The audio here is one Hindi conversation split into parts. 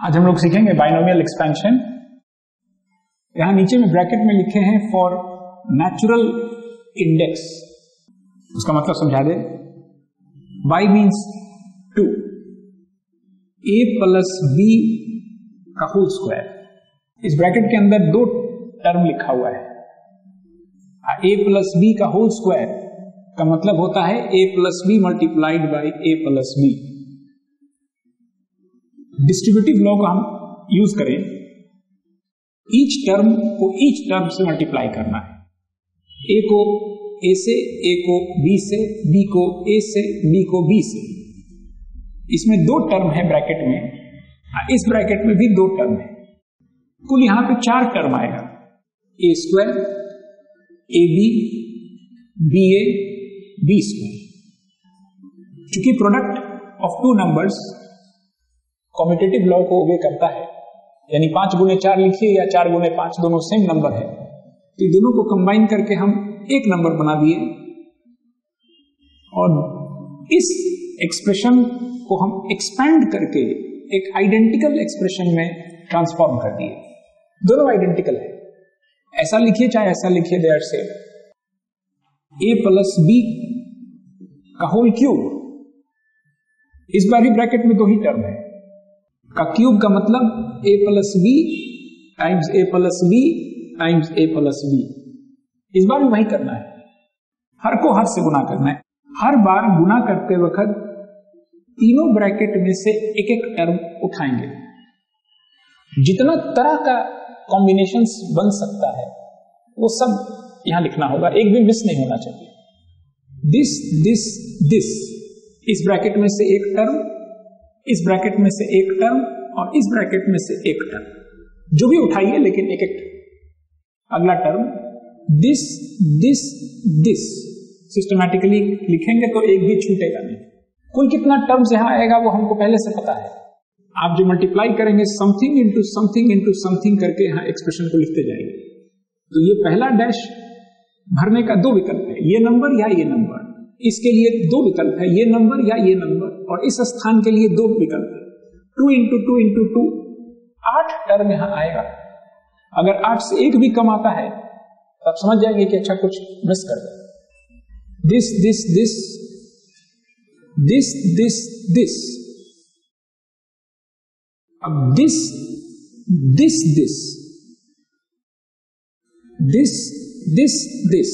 आज हम लोग सीखेंगे बाइनोमियल एक्सपेंशन। यहां नीचे में ब्रैकेट में लिखे हैं फॉर नेचुरल इंडेक्स, उसका मतलब समझा दे। y means 2, a plus b का होल स्क्वायर। इस ब्रैकेट के अंदर दो टर्म लिखा हुआ है। a प्लस b का होल स्क्वायर का मतलब होता है a plus b multiplied by a plus b। Distributive law को हम यूज करें, ईच टर्म को ईच टर्म से मल्टीप्लाई करना है। a को a से, a को b से, b को a से, b को b से। इसमें दो टर्म है ब्रैकेट में, इस ब्रैकेट में भी दो टर्म है। कुल यहां पे 4 टर्म आएगा, a square, ab, ba, b square. चूंकि product of two numbers commutative law को ओबे करता है, यानी 5 गुने 4 लिखिए या 4 गुने 5 दोनों सेम नंबर है, तो इन दोनों को कंबाइन करके हम एक नंबर बना दिए और इस एक्सप्रेशन को हम एक्सपैंड करके एक आइडेंटिकल एक्सप्रेशन में ट्रांसफॉर्म कर दिए। दोनों आइडेंटिकल है, ऐसा लिखिए चाहे ऐसा लिखिए, देयर से a प्लस b का होल क्यूब। इस बार भी ब्रैकेट में दो ही टर्म है, का क्यूब का मतलब a plus b times a plus b times a plus b। इस बार भी वही करना है, हर को हर से गुना करना है। हर बार गुना करते वक्त तीनों ब्रैकेट में से एक एक टर्म उठाएंगे। जितना तरह का कॉम्बिनेशंस बन सकता है वो सब यहां लिखना होगा, एक भी मिस नहीं होना चाहिए। दिस दिस दिस, इस ब्रैकेट में से एक टर्म, इस ब्रैकेट में से एक टर्म और इस ब्रैकेट में से एक टर्म, जो भी उठाइए लेकिन एक एक टर्म। अगला term this this this, systematically लिखेंगे तो एक भी छूटेगा नहीं। कुल कितना टर्म्स यहां आएगा वो हमको पहले से पता है। आप जो मल्टीप्लाई करेंगे something into something into something करके यहां एक्सप्रेशन को लिखते जाएंगे। तो ये पहला डैश भरने का दो विकल्प है, ये नंबर या ये नंबर। इसके लिए दो विकल्प है, ये नंबर या ये नंबर, और इस स्थान के लिए दो विकल्प है, 2 इंटू 2 इंटू 2। 8 टर्म यहां आएगा। अगर 8 से एक भी कम आता है तो आप समझ जाएंगे कि अच्छा कुछ मिस कर गए। This this this this this this, अब this this this this this this,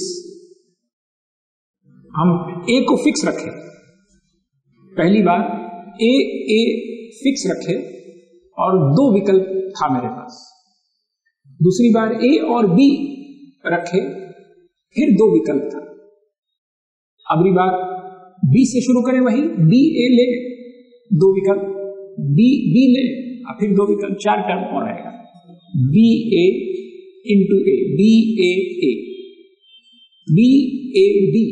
हम a को फिक्स रखें। पहली बार a फिक्स रखे और दो विकल्प था मेरे पास। दूसरी बार a और b रखे, फिर दो विकल्प था। अगली बार b से शुरू करें, वही b a ले, दो विकल्प, b ले और फिर दो विकल्प, 4 टर्म और आएगा। b a into a, b a a, b a b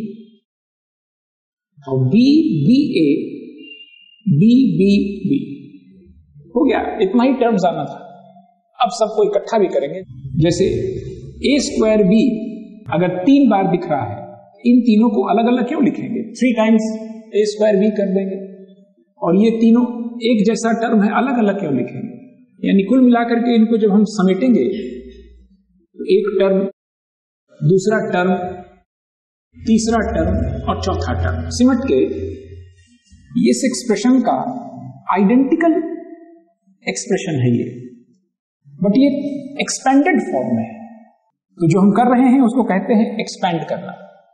और b b a b b b। हो गया, इतना ही टर्म्स आना था। अब सबको इकट्ठा भी करेंगे, जैसे a स्क्वायर b अगर 3 बार दिख रहा है, इन तीनों को अलग अलग क्यों लिखेंगे? 3 टाइम्स a स्क्वायर b कर देंगे, और ये तीनों एक जैसा टर्म है, अलग अलग क्यों लिखेंगे? यानी कुल मिलाकर के इनको जब हम समेटेंगे तो एक टर्म, दूसरा टर्म, तीसरा टर्म और चौथा टर्म सिमट के इस एक्सप्रेशन का आइडेंटिकल एक्सप्रेशन है ये, बट ये एक्सपेंडेड फॉर्म में है। तो जो हम कर रहे हैं उसको कहते हैं एक्सपैंड करना।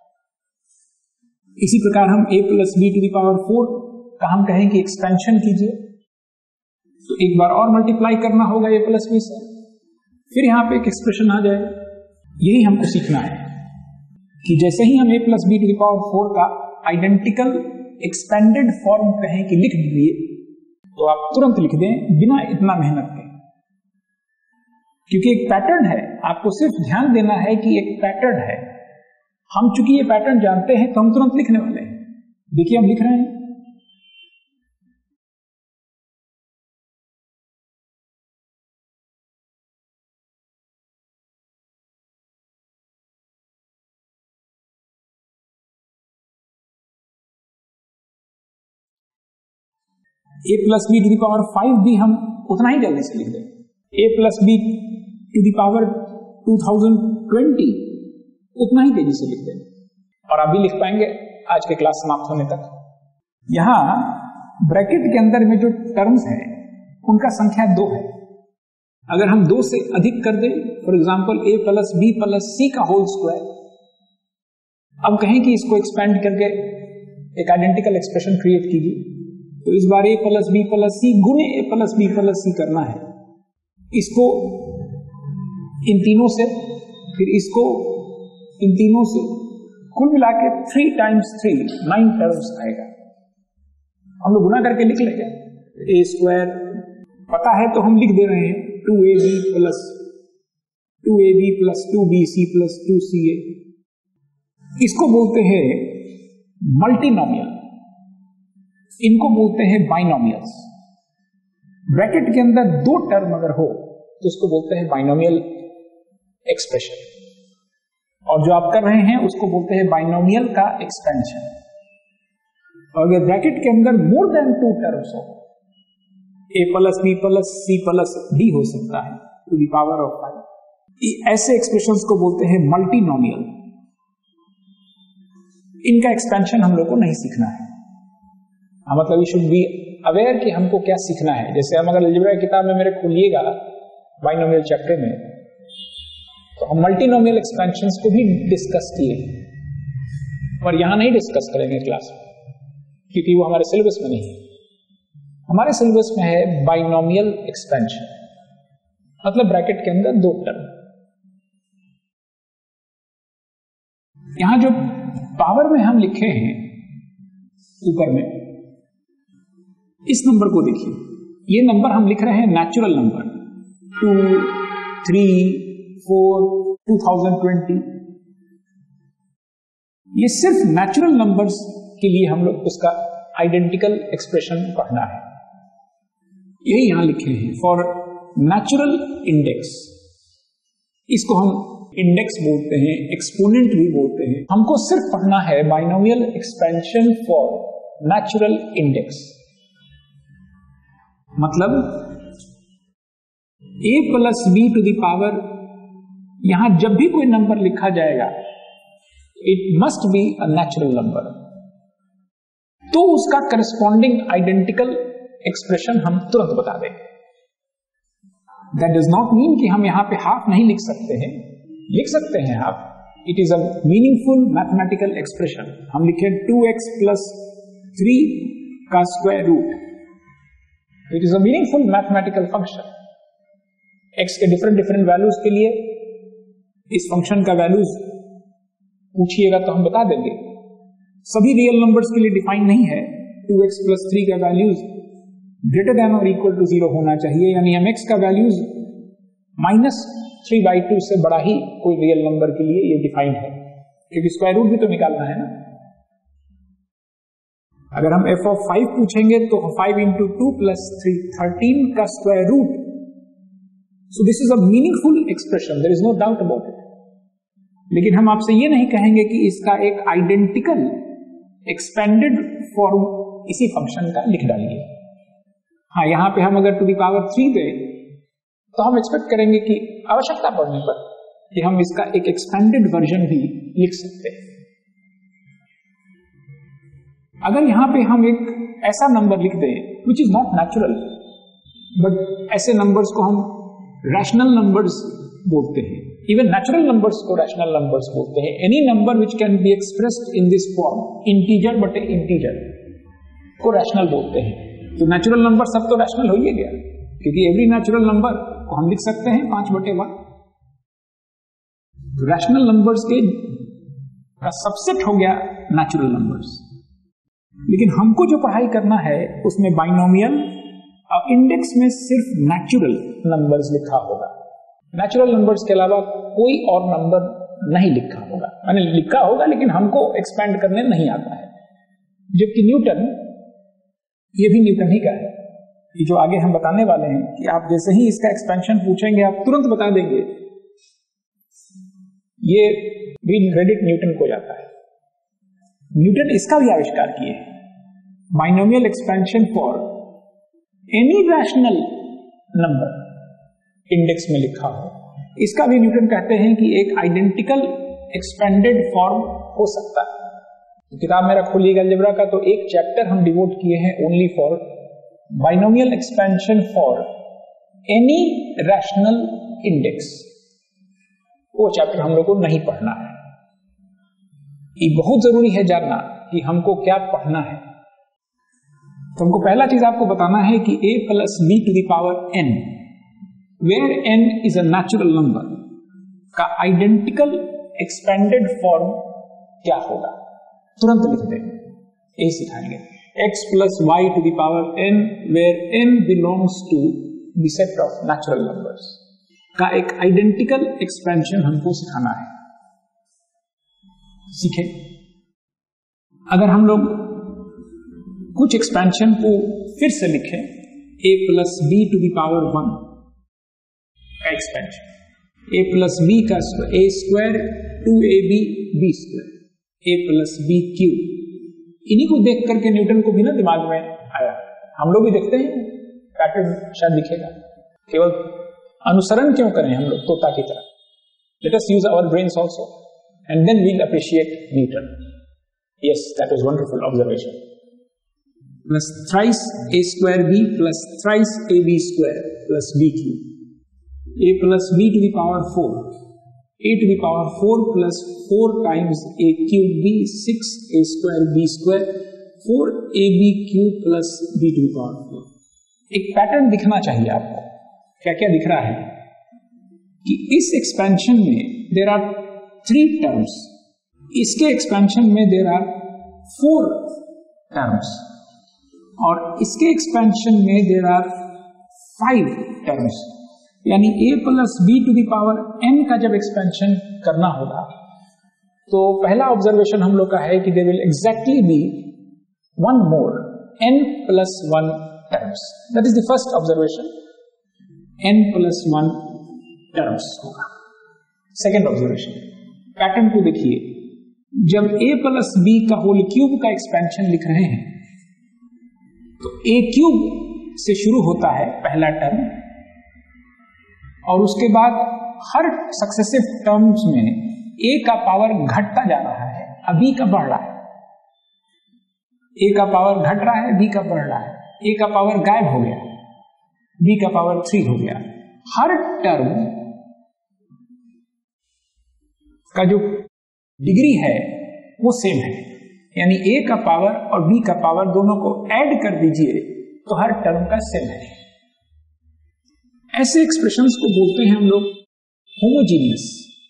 इसी प्रकार हम a plus b to the power 4 का हम कहें कि एक्सपेंशन कीजिए, तो एक बार और मल्टीप्लाई करना होगा a प्लस b से, फिर यहां पे एक एक्सप्रेशन आ जाएगा। यही हमको सीखना है कि जैसे ही हम a plus b to the power 4 का आइडेंटिकल एक्सपेंडेड फॉर्म कहें कि लिख दीजिए, तो आप तुरंत लिख दें बिना इतना मेहनत के, क्योंकि एक पैटर्न है। आपको सिर्फ ध्यान देना है कि एक पैटर्न है। हम चूंकि ये पैटर्न जानते हैं तो हम तुरंत लिखने वाले हैं। देखिए हम लिख रहे हैं, a plus b to the power 5 भी हम उतना ही जल्दी से लिख दें। a plus b to the power 2020 उतना ही तेजी से लिख दें, और आप भी लिख पाएंगे आज के क्लास समाप्त होने तक। यहां ब्रैकेट के अंदर में जो टर्म्स है उनका संख्या 2 है। अगर हम 2 से अधिक कर दें, for example a plus b plus c का होल स्क्वायर, अब कहें कि इसको एक्सपेंड करके एक आइडेंटिकल एक्सप्रेशन क्रिएट कीजिए, तो इस बार a plus b plus c गुने a plus b plus c करना है। इसको इन तीनों से, फिर इसको इन तीनों से, कुल मिला के 3 टाइम्स 3 9 टर्म्स आएगा। हम लोग गुना करके लिख लेंगे। a स्क्वायर पता है तो हम लिख दे रहे हैं 2ab plus 2bc plus 2ca। इसको बोलते हैं मल्टीनोमियल, इनको बोलते हैं बाइनोमियल्स। ब्रैकेट के अंदर 2 टर्म अगर हो तो उसको बोलते हैं बाइनोमियल एक्सप्रेशन, और जो आप कर रहे हैं उसको बोलते हैं बाइनोमियल का एक्सपेंशन। और अगर ब्रैकेट के अंदर मोर देन 2 टर्म्स हो, a plus b plus c plus d हो सकता है टू द पावर ऑफ 5, ऐसे एक्सप्रेशंस को बोलते हैं मल्टीनोमियल। इनका एक्सपेंशन हम लोग को नहीं सीखना है। मतलब यू शुड बी अवेयर कि हमको क्या सीखना है। जैसे हम अगर अलजेब्रा की किताब में मेरे खोलिएगा बाइनोमियल चैप्टर में, तो हम मल्टीनोमियल एक्सपेंशंस को भी डिस्कस किए, पर यहां नहीं डिस्कस करेंगे क्लास में, क्योंकि वो हमारे सिलेबस में नहीं है। हमारे सिलेबस में है बाइनोमियल एक्सपेंशन, मतलब ब्रैकेट के अंदर 2 टर्म। यहां जो पावर में हम लिखे हैं ऊपर में, इस नंबर को देखिए, ये नंबर हम लिख रहे हैं नेचुरल नंबर 2, 3, 4, 2020। ये सिर्फ नेचुरल नंबर्स के लिए हम लोग उसका आइडेंटिकल एक्सप्रेशन पढ़ना है। यही यहां लिखे हैं फॉर नेचुरल इंडेक्स। इसको हम इंडेक्स बोलते हैं, एक्सपोनेंट भी बोलते हैं। हमको सिर्फ पढ़ना है binomial expansion for natural index. मतलब a plus b to the power, यहां जब भी कोई नंबर लिखा जाएगा it must be a natural number, तो उसका करस्पॉन्डिंग आइडेंटिकल एक्सप्रेशन हम तुरंत बता देंगे। दैट डज नॉट मीन कि हम यहां पे हाफ नहीं लिख सकते हैं, लिख सकते हैं half. It is a meaningful mathematical expression. हम लिखे 2x प्लस 3 का square root, it is a meaningful mathematical function. x के डिफरेंट वैल्यूज के लिए इस फंक्शन का वैल्यूज पूछिएगा तो हम बता देंगे। सभी रियल नंबर्स के लिए डिफाइन नहीं है। 2x प्लस 3 का वैल्यूज ग्रेटर देन और इक्वल टू 0 होना चाहिए, यानी हम x का वैल्यूज -3/2 से बड़ा ही कोई रियल नंबर के लिए ये डिफाइन है, क्योंकि स्क्वायर रूट भी तो निकालना है ना। अगर हम f ऑफ 5 पूछेंगे तो 5 into 2 plus 3 13 का square root. So this is a meaningful expression, there is no doubt about it. लेकिन हम आपसे ये नहीं कहेंगे कि इसका एक आइडेंटिकल एक्सपेंडेड फॉर्म इसी फंक्शन का लिख डालिए। हाँ, यहां पे हम अगर टू द पावर 3 दें तो हम एक्सपेक्ट करेंगे कि आवश्यकता पड़ने पर कि हम इसका एक एक्सपेंडेड वर्जन भी लिख सकते हैं। अगर यहां पे हम एक ऐसा नंबर लिख दें which is not natural, but ऐसे नंबर्स को हम रैशनल नंबर्स बोलते हैं। इवन नेचुरल नंबर्स को रैशनल नंबर्स बोलते हैं। Any number which can be expressed in this form, integer बटे इंटीजर, को रैशनल बोलते हैं। तो नेचुरल नंबर सब तो रैशनल हो ही गया, क्योंकि एवरी नेचुरल नंबर को हम लिख सकते हैं 5/1। रैशनल नंबर्स के का सबसेट हो गया नेचुरल नंबर्स। लेकिन हमको जो पढ़ाई करना है उसमें बाइनोमियल और इंडेक्स में सिर्फ नेचुरल नंबर्स लिखा होगा। नेचुरल नंबर्स के अलावा कोई और नंबर नहीं लिखा होगा, मैंने लिखा होगा लेकिन हमको एक्सपेंड करने नहीं आता है। जबकि न्यूटन, ये भी न्यूटन ही का है। ये जो आगे हम बताने वाले हैं कि आप जैसे ही इसका एक्सपेंशन पूछेंगे आप तुरंत बता देंगे, ये भी क्रेडिट न्यूटन को जाता है। न्यूटन इसका भी आविष्कार किए, binomial expansion for any rational number index में लिखा हो, इसका भी न्यूटन कहते हैं कि एक आइडेंटिकल एक्सपेंडेड फॉर्म हो सकता है। तो किताब मेरा खोलिएगा अलजेब्रा का, तो एक चैप्टर हम डिवोट किए हैं only for binomial expansion for any rational index. वो चैप्टर हम लोग को नहीं पढ़ना है। ये बहुत जरूरी है जानना कि हमको क्या पढ़ना है। तो हमको पहला चीज आपको बताना है कि a plus b to the power n, where n is a natural number, का आइडेंटिकल एक्सपेंडेड फॉर्म क्या होगा। तुरंत लिख दें, ये सिखाएंगे। x plus y to the power n, where n belongs to the set of natural numbers, का एक आइडेंटिकल एक्सपेंशन हमको सिखाना है। सीखे। अगर हम लोग कुछ एक्सपेंशन को फिर से लिखें, a plus b to the power 1 का एक्सपेंशन, a प्लस बी का a square 2ab b square, a plus b cube, इन्हीं को देख करके न्यूटन को भी ना दिमाग में आया। हम लोग भी देखते हैं, पैटर्न शायद दिखेगा, केवल अनुसरण क्यों करें हम लोग तोता की तरह। Let us use our brains also and then we'll appreciate Newton. Yes, that was wonderful observation. Plus thrice a square b plus thrice ab square plus b cube. A plus b to the power 4. A to the power 4 plus 4 times a cube b, 6 a square b square, 4 ab cube plus b to the power 4. एक पैटर्न दिखना चाहिए आपको। क्या क्या दिख रहा है कि इस एक्सपेंशन में देयर आर 3 टर्म्स, इसके एक्सपेंशन में देयर आर 4 टर्म्स, और इसके एक्सपेंशन में देयर आर 5 टर्म्स। यानी a plus b to the power n का जब एक्सपेंशन करना होगा तो पहला ऑब्जर्वेशन हम लोग का है कि they will exactly be 1 more n plus 1 terms. That is the first observation, n plus 1 terms होगा। सेकेंड ऑब्जर्वेशन, पैटर्न को देखिए, जब a प्लस बी का होल क्यूब का एक्सपेंशन लिख रहे हैं तो a क्यूब से शुरू होता है पहला टर्म, और उसके बाद हर सक्सेसिव टर्म्स में a का पावर घटता जा रहा है, अब b का बढ़ रहा है। a का पावर घट रहा है, b का बढ़ रहा है, a का पावर गायब हो गया, b का पावर 3 हो गया। हर टर्म का जो डिग्री है वो सेम है, यानी a का पावर और b का पावर दोनों को ऐड कर दीजिए तो हर टर्म का सेम है। ऐसे एक्सप्रेशंस को बोलते हैं हम लोग होमोजीनियस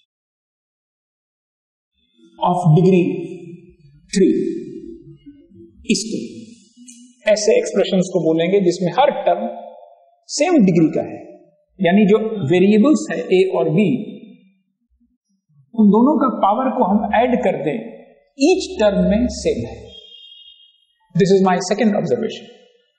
ऑफ डिग्री 3। इसको ऐसे एक्सप्रेशंस को बोलेंगे जिसमें हर टर्म सेम डिग्री का है, यानी जो वेरिएबल्स है a और b, उन दोनों का पावर को हम ऐड कर दें, ईच टर्म में सेम है। This is my second observation.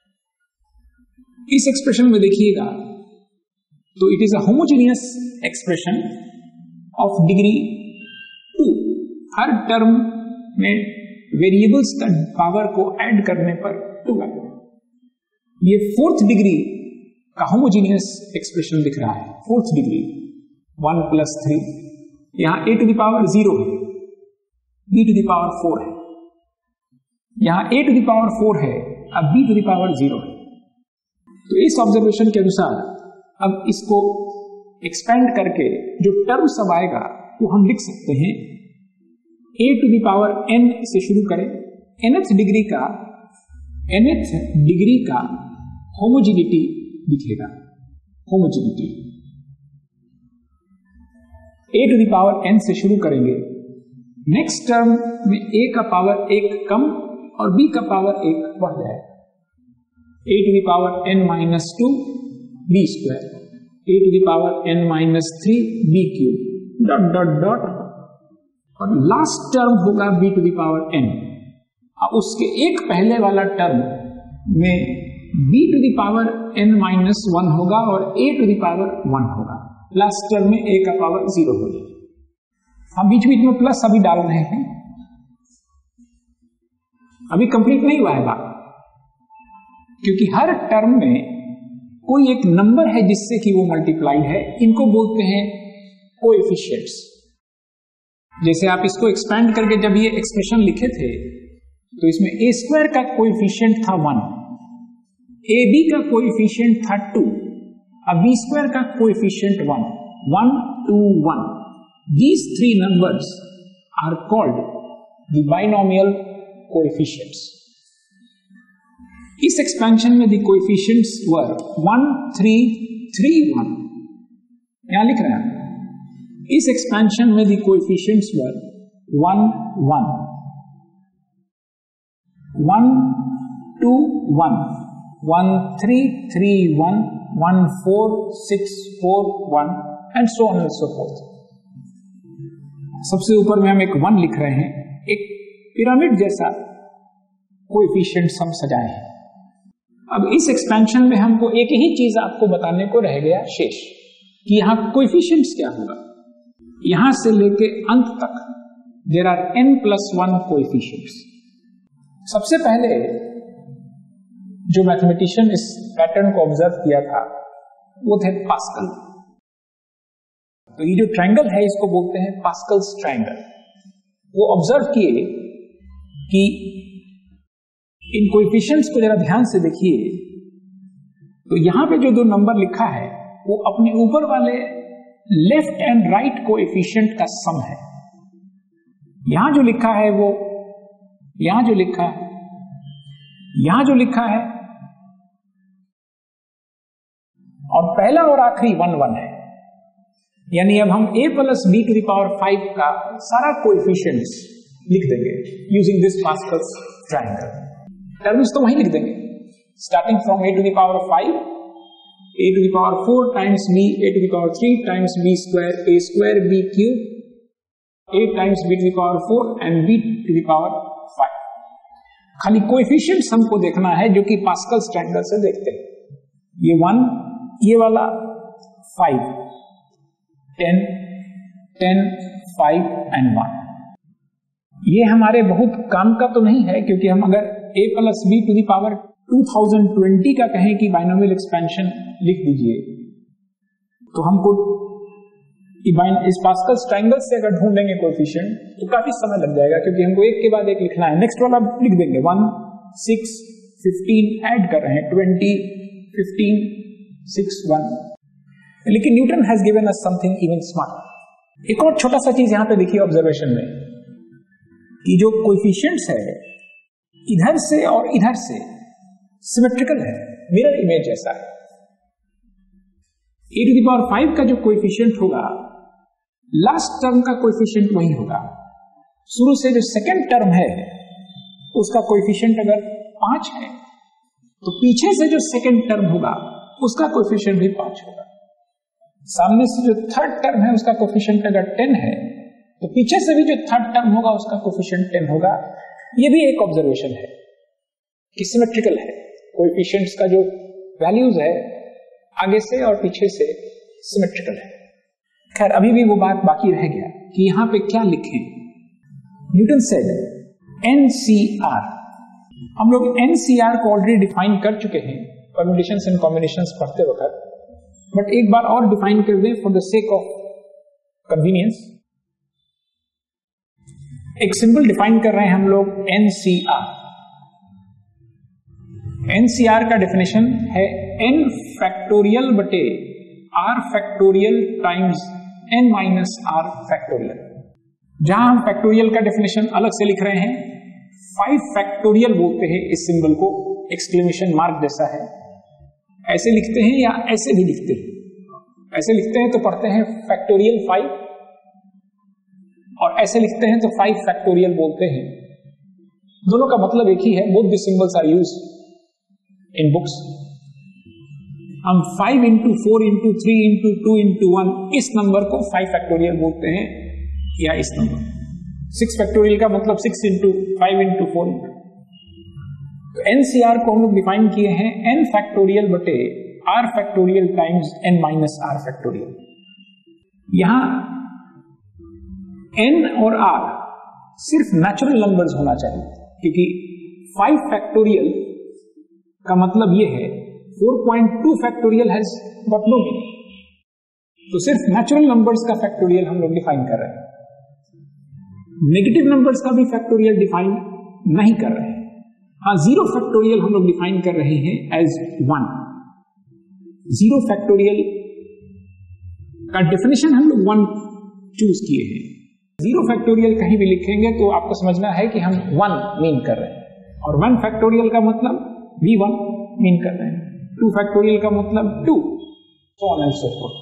इस एक्सप्रेशन में देखिएगा तो it is a homogeneous expression of degree 2। हर टर्म में वेरिएबल्स का पावर को ऐड करने पर 2 आएगा। ये 4th डिग्री का होमोजेनियस एक्सप्रेशन दिख रहा है। 4th डिग्री 1 प्लस 3, यहां a टू द पावर 0 है, b टू द पावर 4 है, यहां a टू द पावर 4 है, अब b टू द पावर 0 है। तो इस ऑब्जर्वेशन के अनुसार अब इसको एक्सपेंड करके जो टर्म सब आएगा वो हम लिख सकते हैं a to the power n से शुरू करें, nth डिग्री का होमोजेनिटी दिखेगा। Homogeneity a to the power n से शुरू करेंगे, नेक्स्ट टर्म में a का पावर 1 कम और b का पावर 1 बढ़ जाएगा। a to the power n minus 2 b square, a to the power n minus 3 b cube, dot dot dot, और लास्ट टर्म होगा b to the power n। अब उसके एक पहले वाला टर्म में b to the power n minus 1 होगा और a टू द पावर 1 होगा। लास्ट टर्म में a का पावर 0 हो जाएगा। हम बीच बीच में प्लस अभी डाल रहे हैं, अभी कंप्लीट नहीं हुआ है बात, क्योंकि हर टर्म में कोई एक नंबर है जिससे कि वो मल्टीप्लाइड है, इनको बोलते हैं कोएफिशिएंट्स। जैसे आप इसको एक्सपेंड करके जब ये एक्सप्रेशन लिखे थे तो इसमें ए स्क्वायर का कोएफिशिएंट था 1, ए बी का कोएफिशिएंट था 2, अब बी स्क्वायर का coefficient 1, 1 2 1। These three numbers are called the binomial coefficients. इस एक्सपेंशन में the coefficients were 1 3 3 1। यहां लिख रहे हैं इस एक्सपेंशन में the coefficients were 1 1 1 2 1 1 3 3 1 1 4 6 4 1 and so on and so forth। सबसे ऊपर में हम एक 1 लिख रहे हैं, एक पिरामिड जैसा कोएफिशिएंट्स हम सजाए हैं। अब इस एक्सपेंशन में हमको एक ही चीज आपको बताने को रह गया शेष कि यहां कोएफिशिएंट्स क्या होगा। यहां से लेके अंत तक देयर आर n+1 कोएफिशिएंट्स। सबसे पहले जो मैथमेटिशियन इस पैटर्न को ऑब्जर्व किया था वो थे पास्कल। तो ये जो ट्रायंगल है इसको बोलते हैं पास्कल्स ट्रायंगल। वो ऑब्जर्व किए कि इन कोएफिशिएंट्स को जरा ध्यान से देखिए, तो यहां पे जो दो नंबर लिखा है वो अपने ऊपर वाले लेफ्ट एंड राइट कोएफिशिएंट का सम है। यहां जो लिखा है वो यहां जो लिखा है और पहला और आखिरी 1 1 है। यानी अब हम a + b⁵ का सारा कोएफिशिएंट्स लिख देंगे using this Pascal's triangle. Terms तो वही लिख देंगे starting from a⁵ a⁴ times b a⁴ times b² a² b³ a times b⁴ and b⁵। खाली कोएफिशिएंट्स हमको देखना है जो कि पास्कल्स ट्रायंगल से देखते हैं। ये 1, ये वाला 5 10 10 5 एंड 1। ये हमारे बहुत काम का तो नहीं है, क्योंकि हम अगर a + b⁴ 2020 का कहें कि बाइनोमियल एक्सपेंशन लिख दीजिए तो हमको इस पास्कल्स ट्रायंगल से अगर ढूंढेंगे कोएफिशिएंट तो काफी समय लग जाएगा, क्योंकि हमको एक के बाद एक लिखना है। नेक्स्ट वाला लिख देंगे 1 6 15 ऐड कर रहे हैं 20 15 6 1। लेकिन Newton has given us something even smart. एक और छोटा सा चीज यहां पे देखिए ऑब्जर्वेशन में कि जो कोएफिशिएंट्स है इधर से और इधर से सिमेट्रिकल है, मिरर इमेज जैसा है। a⁵ का जो कोएफिशिएंट होगा लास्ट टर्म का कोएफिशिएंट वही होगा। शुरू से जो सेकंड टर्म है उसका कोएफिशिएंट अगर 5 है तो पीछे से जो सेकंड टर्म होगा उसका कोएफिशिएंट भी 5 होगा। सामने से जो थर्ड टर्म है उसका कोएफिशिएंट अगर 10 है तो पीछे से भी जो थर्ड टर्म होगा उसका कोएफिशिएंट 10 होगा। ये भी एक ऑब्जर्वेशन है कि सिमेट्रिकल है, कोएफिशिएंट्स का जो वैल्यूज है आगे से और पीछे से सिमेट्रिकल है। खैर अभी भी वो बात बाकी रह गया कि यहां पे क्या लिखें। Newton said NCR। हम लोग NCR को ऑलरेडी डिफाइन कर चुके हैं परम्यूटेशंस एंड कॉम्बिनेशंस पढ़ते वक्त, बट एक बार और डिफाइन कर दें for the sake of convenience. एक सिंबल डिफाइन कर रहे हैं हम लोग NCR। NCR का डेफिनेशन है n फैक्टोरियल बटे r factorial times n minus r factorial. जहां हम फैक्टोरियल का डेफिनेशन अलग से लिख रहे हैं, 5 फैक्टोरियल बोलते हैं इस सिंबल को, एक्सक्लेमेशन मार्क जैसा है। ऐसे लिखते हैं या ऐसे भी लिखते हैं। ऐसे लिखते हैं तो पढ़ते हैं फैक्टोरियल 5 और ऐसे लिखते हैं तो 5 फैक्टोरियल बोलते हैं। दोनों का मतलब एक ही है, both the symbols are used in books. हम 5 into 4 into 3 into 2 into 1 इस नंबर को 5 फैक्टोरियल बोलते हैं, या इस नंबर 6 फैक्टोरियल का मतलब 6 into 5 into 4 into। तो NCR को हम लोग डिफाइन किए हैं n फैक्टोरियल बटे r factorial times n minus r factorial. यहां n और r सिर्फ नेचुरल नंबर्स होना चाहिए, क्योंकि 5 फैक्टोरियल का मतलब यह है 4.2 factorial has got no meaning. तो सिर्फ नेचुरल नंबर्स का फैक्टोरियल हम लोग डिफाइन कर रहे हैं, नेगेटिव नंबर्स का भी फैक्टोरियल डिफाइन नहीं कर रहे हैं। हाँ, जीरो फैक्टोरियल हम लोग डिफाइन कर रहे हैं एज 1। जीरो फैक्टोरियल का डेफिनेशन हम लोग 1 चूज किए हैं। जीरो फैक्टोरियल कहीं भी लिखेंगे तो आपको समझना है कि हम 1 मीन कर रहे हैं, और 1 फैक्टोरियल का मतलब भी 1 मीन कर रहे हैं, 2 फैक्टोरियल का मतलब 2, so on and so forth।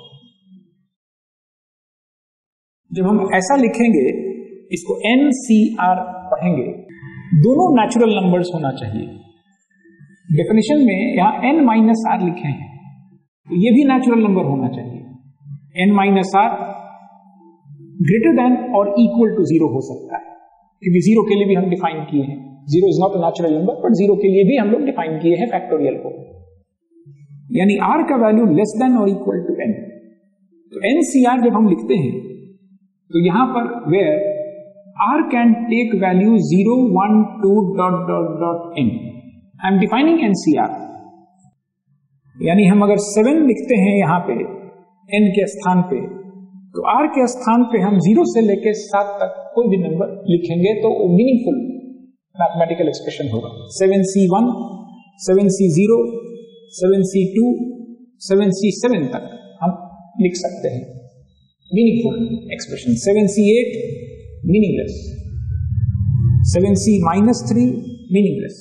जब हम ऐसा लिखेंगे, इसको NCR पढ़ेंगे, दोनों नेचुरल नंबर्स होना चाहिए। डेफिनेशन में यहां n-r लिखे हैं, तो ये भी नेचुरल नंबर होना चाहिए। n-r ग्रेटर देन और इक्वल टू 0 हो सकता है, क्योंकि 0 के लिए भी हम डिफाइन किए हैं, 0 is not a natural number, but 0 के लिए भी हम लोग डिफाइन किए हैं फैक्टोरियल को, यानी r का वैल्यू लेस देन और इक्वल टू n। तो NCR जब हम लिखते हैं तो यहां पर where r can take value 0, 1, 2... n, I am defining NCR। यानी हम अगर 7 लिखते हैं यहां पे n के स्थान पे, तो r के स्थान पे हम 0 से लेकर 7 तक कोई भी नंबर लिखेंगे तो वो मीनिंगफुल मैथमेटिकल एक्सप्रेशन होगा। 7C1, 7C0, 7C2, 7C7 तक हम लिख सकते हैं meaningful expression. 7C8 meaningless, 7C-3 meaningless.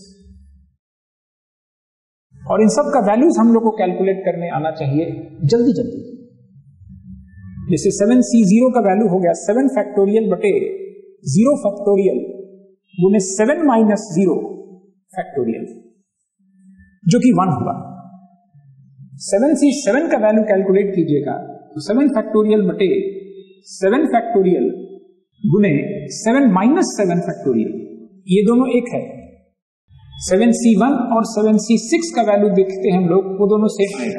और इन सब का वैल्यूज हम लोग को कैलकुलेट करने आना चाहिए जल्दी जल्दी। जैसे 7C0 का वैल्यू हो गया 7 फैक्टोरियल बटे 0 फैक्टोरियल गुने 7 माइनस 0 फैक्टोरियल, जो कि 1 हुआ। 7C7 का वैल्यू कैलकुलेट कीजिएगा तो 7 फैक्टोरियल बटे 7 फैक्टोरियल गुने 7 माइनस 7 फैक्टोरियल, ये दोनों एक है। 7C1 और 7C6 का वैल्यू देखते हैं हम लोग, वो दोनों सेम आएगा।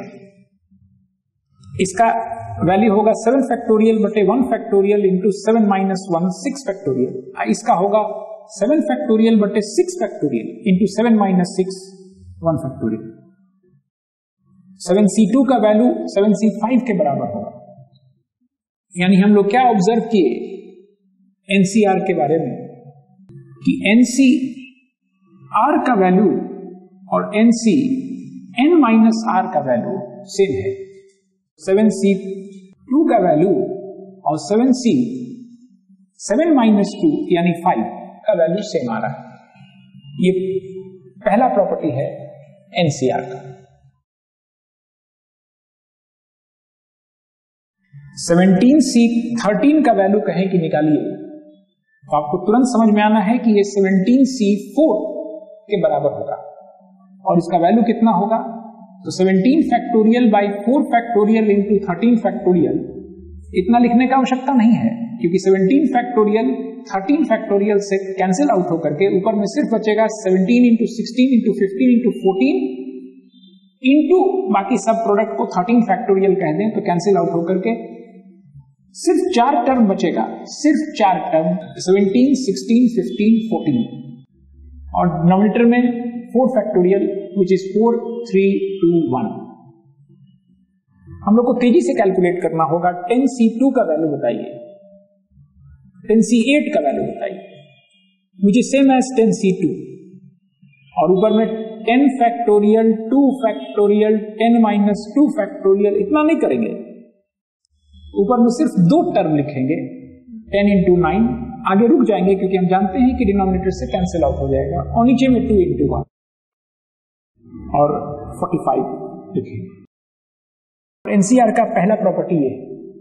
इसका वैल्यू होगा 7 फैक्टोरियल बटे 1 फैक्टोरियल इंटू 7 माइनस 1 6 फैक्टोरियल। इसका होगा 7 फैक्टोरियल बटे 6 factorial into 7 minus 6 1 factorial. 7C2 का वैल्यू 7C5 के बराबर होगा। यानी हम लोग क्या ऑब्जर्व किए NCR के बारे में कि NCR का वैल्यू और NCn-r का वैल्यू सेम है। 7C2 का वैल्यू और 7 माइनस 2 यानी 5 का वैल्यू सेम आ रहा है। ये पहला प्रॉपर्टी है NCR का। 17C13 का वैल्यू कहें कि निकालिए, तो आपको तुरंत समझ में आना है कि ये 17C4 के बराबर होगा, और इसका वैल्यू कितना होगा, तो 17 factorial by 4 factorial into 13 factorial. इतना लिखने का आवश्यकता नहीं है, क्योंकि 17 फैक्टोरियल 13 फैक्टोरियल से कैंसिल आउट होकर के ऊपर में सिर्फ बचेगा 17 इंटू 16 इंटू 15 इंटू 14 इंटू बाकी सब प्रोडक्ट को 13 फैक्टोरियल कह दें तो कैंसिल आउट होकर के सिर्फ 4 टर्म बचेगा, सिर्फ 4 टर्म 17, 16, 15, 14, और डिनोमिनेटर में 4 फैक्टोरियल which is 4, 3, 2, 1। हम लोग को तेजी से कैलकुलेट करना होगा। 10C2 का वैल्यू बताइए, 10C8 का वैल्यू बताइए, which is same as 10C2, और ऊपर में 10 फैक्टोरियल 2 फैक्टोरियल 10 माइनस 2 फैक्टोरियल। इतना नहीं करेंगे, ऊपर में सिर्फ 2 टर्म लिखेंगे 10 इंटू 9, आगे रुक जाएंगे क्योंकि हम जानते हैं कि डिनोमिनेटर से कैंसिल आउट हो जाएगा, और नीचे में 2 इंटू 1 और 45 लिखेंगे। NCR का पहला प्रॉपर्टी है।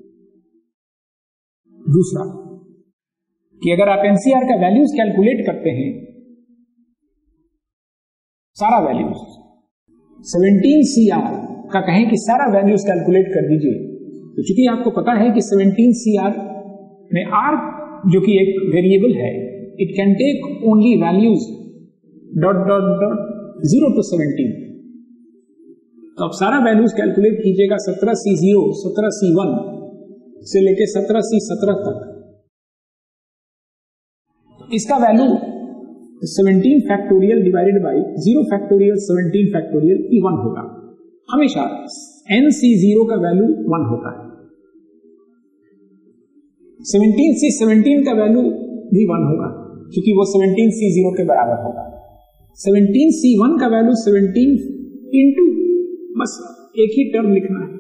दूसरा कि अगर आप NCR का वैल्यूज कैलकुलेट करते हैं, सारा वैल्यूज 17CR का कहें कि सारा वैल्यूज कैलकुलेट कर दीजिए, तो चूंकि आपको पता है कि 17CR में R जो कि एक वेरिएबल है, it can take only values ... 0 to 17। तो अब सारा वैल्यूज कैलकुलेट कीजिएगा 17C0, 17C1 से लेके 17C17 तक। इसका value 17 factorial divided by 0 factorial 17 factorial E1 होगा। हमेशा NC0 का वैल्यू 1 होता है। 17C17 का वैल्यू भी 1 होगा क्योंकि वो 17C0 के बराबर होगा। 17C1 का वैल्यू 17 इंटू, बस एक ही टर्म लिखना है।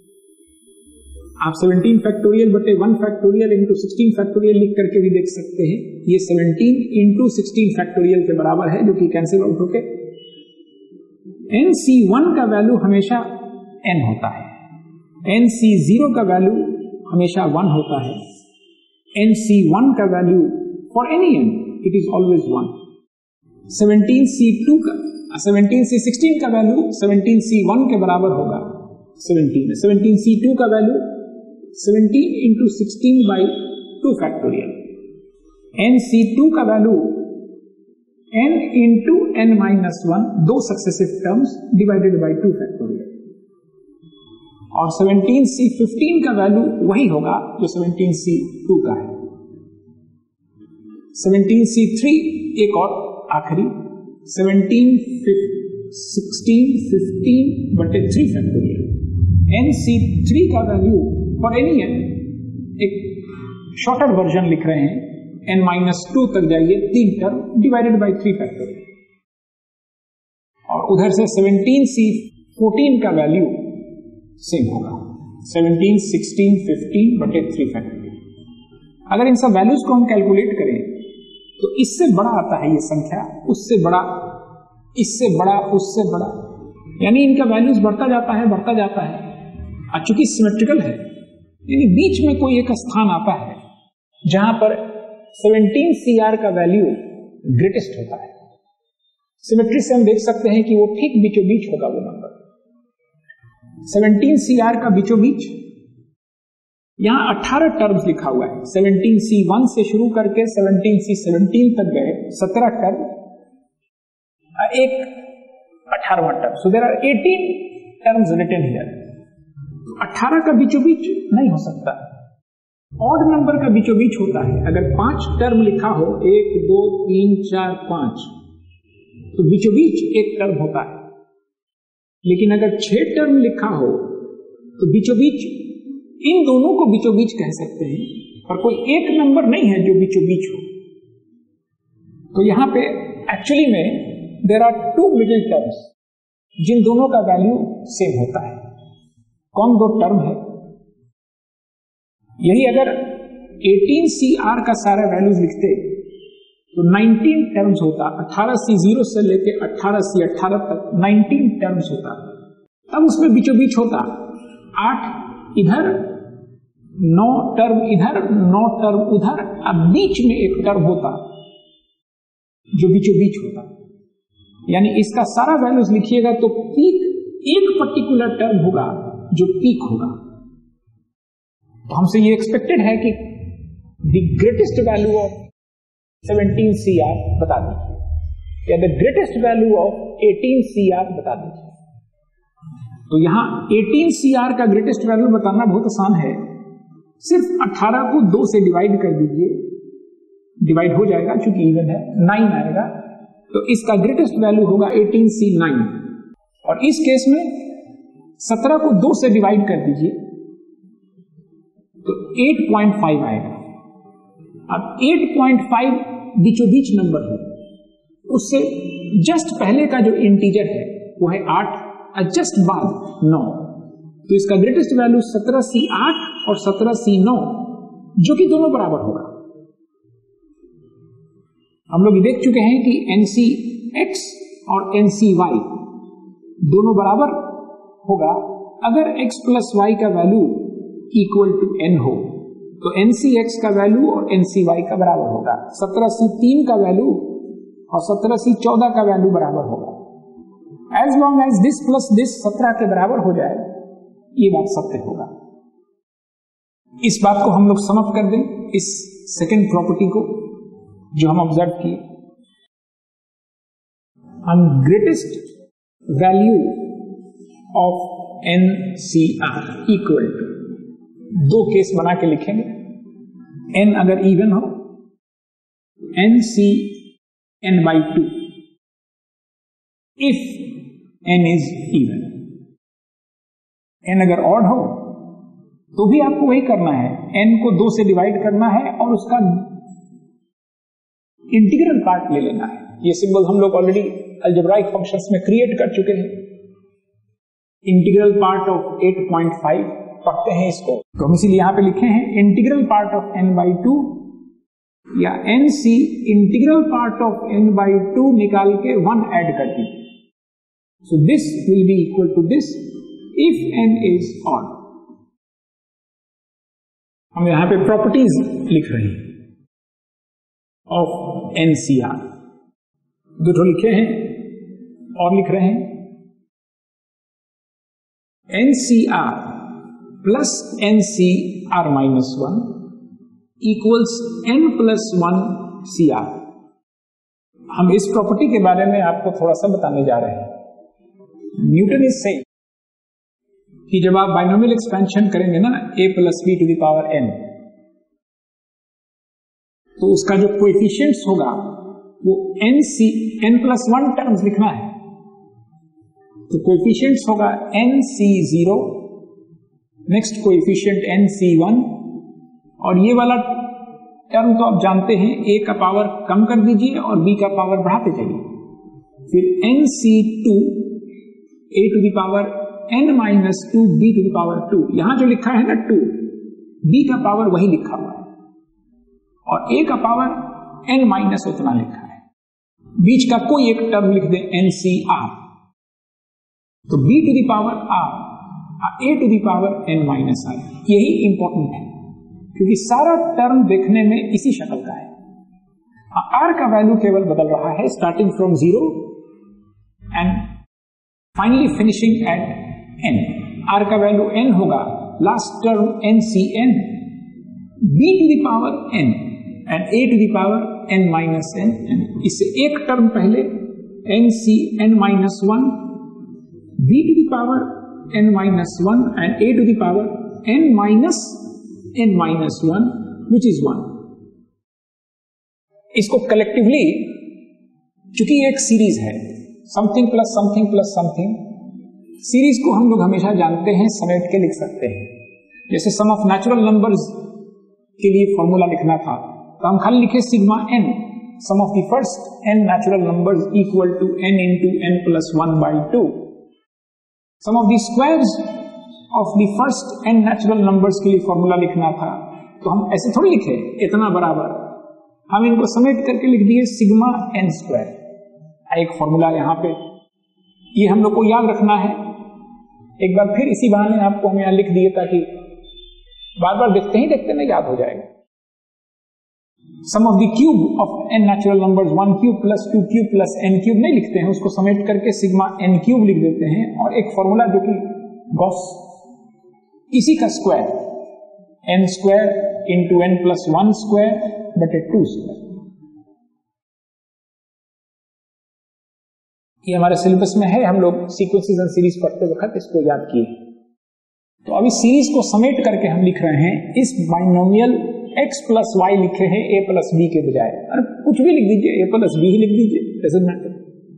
आप 17 फैक्टोरियल बटे 1 फैक्टोरियल इंटू 16 फैक्टोरियल लिख करके भी देख सकते हैं। ये 17 इंटू 16 फैक्टोरियल के बराबर है, जो कि कैंसिल आउट होके NC1 का वैल्यू हमेशा n होता है, NC0 का वैल्यू हमेशा 1 होता है, NC1 का value for any n it is always 1। 17C16 का वैल्यू 17C1 के बराबर होगा 17 है। 17C2 का value 17 into 16 by 2 factorial. NC2 का value n into n minus 1, 2 successive terms divided by 2 factorial. और 17C15 का वैल्यू वही होगा जो 17C2 का है। 17C3 एक और आखिरी 16 बटे 3 फैक्टोरियल। NC3 का वैल्यू फॉर एनी n, एक शॉर्टर वर्जन लिख रहे हैं, n-2 तक जाइए, 3 टर्म डिवाइडेड बाई 3 फैक्टोरियल। और उधर से 17C14 का वैल्यू सेम होगा 17, 16, 15 बटे 3 फैक्टोरियल। अगर इन सब वैल्यूज को हम कैलकुलेट करें तो इससे बड़ा आता है ये संख्या, उससे बड़ा, इससे बड़ा, उससे बड़ा, यानी इनका वैल्यूज बढ़ता जाता है। और चूंकि सिमेट्रिकल है, यानी बीच में कोई एक स्थान आता है जहां पर 17CR का वैल्यू ग्रेटेस्ट होता है। सिमेट्री से हम देख सकते हैं कि वो ठीक बीचों बीच होगा वो नंबर। 17CR का बीचों बीच, यहां 18 टर्म्स लिखा हुआ है। 17C1 से शुरू करके 17C17 तक गए 17 टर्म, एक 18वां term, so there are 18 terms written here. 18 का बीचों बीच नहीं हो सकता, ऑड नंबर का बीचों बीच होता है। अगर 5 टर्म लिखा हो, 1 2 3 4 5, तो बीचों बीच एक टर्म होता है। लेकिन अगर 6 टर्म लिखा हो तो बीचों बीच, इन दोनों को बीचों बीच कह सकते हैं, और कोई एक नंबर नहीं है जो बीचों बीच हो। तो यहां पे एक्चुअली में देयर आर 2 मिडिल टर्म्स जिन दोनों का वैल्यू सेम होता है। कौन 2 टर्म है? यही अगर 18CR का सारा वैल्यूज लिखते तो 19 टर्म्स होता। 18C0 से लेके 18C18 तक 19 टर्म्स होता, तब उसमें बीचों बीच होता 8 इधर, 9 टर्म इधर, 9 टर्म उधर, अब बीच में एक टर्म होता जो बीचों बीच होता। यानी इसका सारा वैल्यूज लिखिएगा तो पीक, एक पर्टिकुलर टर्म होगा जो पीक होगा। तो हमसे ये एक्सपेक्टेड है कि the greatest value of 17CR बता दीजिए, या the greatest value of 18CR बता दीजिए। तो यहां 18CR का ग्रेटेस्ट वैल्यू बताना बहुत आसान है। सिर्फ 18 को 2 से डिवाइड कर दीजिए, डिवाइड हो जाएगा चूंकि इवन है, 9 आएगा, तो इसका ग्रेटेस्ट वैल्यू होगा 18C9। और इस केस में 17 को 2 से डिवाइड कर दीजिए तो 8.5 आएगा। अब 8.5 बीचों बीच नंबर है, उससे जस्ट पहले का जो इंटीजर है वो है 8, और जस्ट बाद 9, तो इसका ग्रेटेस्ट वैल्यू 17C8 और 17C9, जो कि दोनों बराबर होगा। हम लोग देख चुके हैं कि NCX और NCY दोनों बराबर होगा अगर x प्लस y का वैल्यू इक्वल टू n हो, तो NCX का वैल्यू और NCY का बराबर होगा। 17C3 का वैल्यू और 17C14 का वैल्यू बराबर होगा। As long as this plus this 17 के बराबर हो जाए, ये बात सत्य होगा। इस बात को हम लोग समझ कर दें, इस सेकेंड प्रॉपर्टी को जो हम ऑब्जर्व किए, हम greatest value of NCR equal to 2 case बना के लिखेंगे। n अगर इवन हो, NCn/2 if n is even। n अगर ऑड हो तो भी आपको वही करना है, n को 2 से डिवाइड करना है और उसका इंटीग्रल पार्ट ले लेना है। ये सिंबल हम लोग ऑलरेडी अलजेब्राइक फंक्शंस में क्रिएट कर चुके हैं। इंटीग्रल पार्ट ऑफ 8.5 पढ़ते हैं इसको, तो हम इसीलिए यहां पे लिखे हैं इंटीग्रल पार्ट ऑफ n/2 या nc integral part of n/2 निकाल के 1 ऐड कर दीजिए। So this will be equal to this if n is odd. हम यहां पे प्रॉपर्टीज लिख रहे हैं ऑफ NCR, 2 लिखे हैं और लिख रहे हैं NCR plus NCR minus 1 equals n+1 CR। हम इस प्रॉपर्टी के बारे में आपको थोड़ा सा बताने जा रहे हैं। न्यूटन इज सेइंग कि जब आप बाइनोमियल एक्सपेंशन करेंगे ना a + b to the power n, तो उसका जो कोएफिशिएंट्स होगा वो n+1 टर्म्स लिखना है। तो कोएफिशिएंट्स होगा nc0, नेक्स्ट कोएफिशिएंट nc1, और ये वाला टर्म तो आप जानते हैं, a का पावर कम कर दीजिए और b का पावर बढ़ाते जाइए। फिर nc2 a to the power n-2 b to the power 2, यहां जो लिखा है ना 2, b का पावर वही लिखा हुआ है और a का पावर n- उतना लिखा है। बीच का कोई एक टर्म लिख दें NCR, तो b to the power r, a to the power n-r। यही इंपॉर्टेंट है क्योंकि सारा टर्म देखने में इसी शक्ल का है। r का वैल्यू केवल बदल रहा है starting from 0 and finally finishing at n। r का वैल्यू n होगा, last term NCn, b to the power n and a to the power n-n। इससे एक टर्म पहले NCn-1, b to the power n-1 and a to the power n-1 which is 1। इसको कलेक्टिवली, चूंकि एक सीरीज है, something plus something plus something, series को हम लोग हमेशा जानते हैं, समेट के लिख सकते हैं। जैसे सम ऑफ नेचुरल नंबर्स के लिए फॉर्मूला लिखना था तो हम खाली लिखे sigma n, sum of the first n natural numbers equal to n into n+1/2। Sum of the squares of the first n natural numbers के लिए फॉर्मूला लिखना था तो हम ऐसे थोड़ी लिखे इतना बराबर, हम इनको समेट करके लिख दिए सिग्मा n²। एक फॉर्मूला यहां पे, ये हम लोग को याद रखना है। एक बार फिर इसी बहाने आपको हम यहां लिख दिए ताकि बार बार देखते ही देखते में याद हो जाएगा। Sum of the cube of n natural numbers 1 cube plus 2 cube plus n cube नहीं लिखते हैं, उसको समेट करके सिग्मा n³ लिख देते हैं। और एक फॉर्मूला जो कि गॉस, इसी का स्क्वायर n² इंटू n+1² बटे 2²। ये हमारे सिलेबस में है, हम लोग सीक्वेंसेस एंड सीरीज पढ़ते वक्त इसको याद किए। तो अभी सीरीज को समेट करके हम लिख रहे हैं इस बाइनोमियल x + y लिखे हैं a + b के बजाय, अरे कुछ भी लिख दीजिए, a + b ही लिख दीजिए, डजंट मैटर।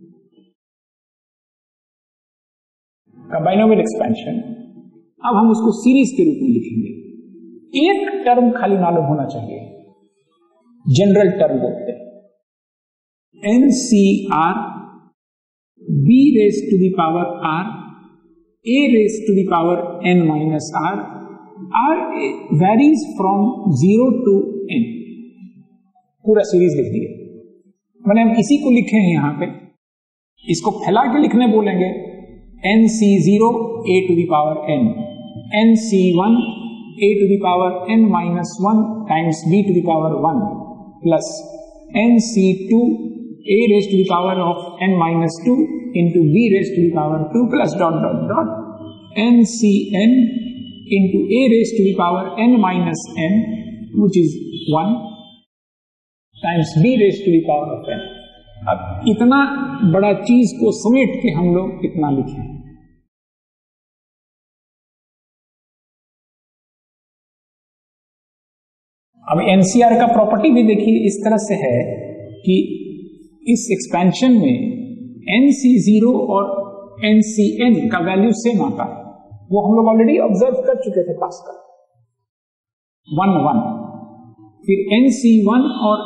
का बाइनोमियल एक्सपेंशन, अब हम उसको सीरीज के रूप में लिखेंगे। एक टर्म खाली मालूम होना चाहिए, जनरल टर्म बोलते हैं NCR b⁻r a⁻n-r। r varies from 0 to n, पूरा सीरीज लिख दिए। मैंने हम इसी को लिखे हैं यहां पे, इसको फैला के लिखने बोलेंगे NC0 a⁴n, NC1 a⁴n-1 times b⁴1 plus NC2 a⁻n-2 into b⁻2 plus ... NCn into a⁻n-n which is 1 times b⁻n। अब इतना बड़ा चीज को समेट के हम लोग इतना लिखें। अब NCR का प्रॉपर्टी भी देखिए इस तरह से है कि इस एक्सपेंशन में NC0 और NCn का वैल्यू सेम आता है, वो हम लोग ऑलरेडी ऑब्जर्व कर चुके थे पास्कल। 1 1, फिर NC1 और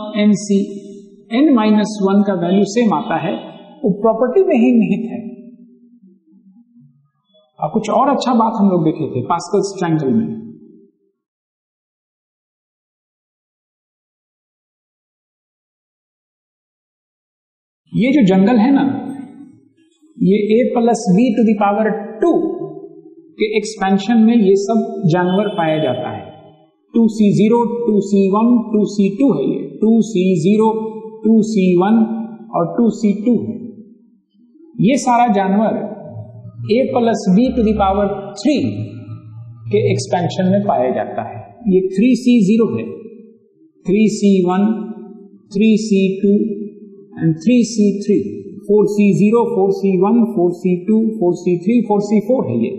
NCn-1 का वैल्यू सेम आता है, वो प्रॉपर्टी में ही निहित है। और कुछ और अच्छा बात हम लोग देखे थे पास्कल्स ट्रायंगल में। ये जो जंगल है ना, ये a+b⁻² के एक्सपेंशन में ये सब जानवर पाया जाता है। 2C0, 2C1, 2C2 है ये, 2C0, 2C1 और 2C2 है। ये सारा जानवर a+b⁻³ के एक्सपेंशन में पाया जाता है। ये 3C0 है, 3C1, 3C2 and 3C3, 4C0, 4C1, 4C2, 4C3, 4C4 है ये।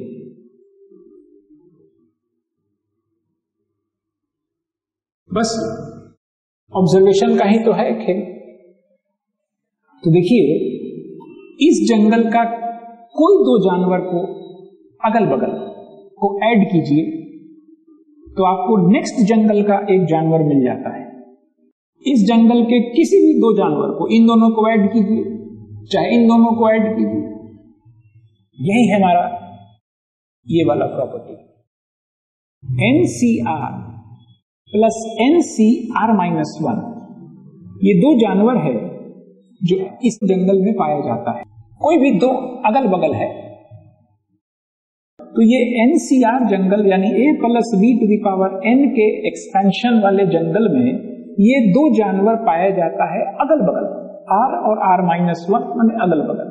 बस ऑब्जर्वेशन का ही तो है खेल। तो देखिए, इस जंगल का कोई दो जानवर को अगल बगल को ऐड कीजिए तो आपको नेक्स्ट जंगल का एक जानवर मिल जाता है। इस जंगल के किसी भी दो जानवर को, इन दोनों को ऐड कीजिए चाहे इन दोनों को ऐड कीजिए, यही है हमारा ये वाला प्रॉपर्टी। NCR प्लस NCR-1, ये दो जानवर है जो इस जंगल में पाया जाता है। कोई भी दो अगल बगल है तो ये NCR जंगल यानी a+b⁻n के एक्सपेंशन वाले जंगल में ये दो जानवर पाया जाता है अगल बगल, R और R-1 माने अगल बगल।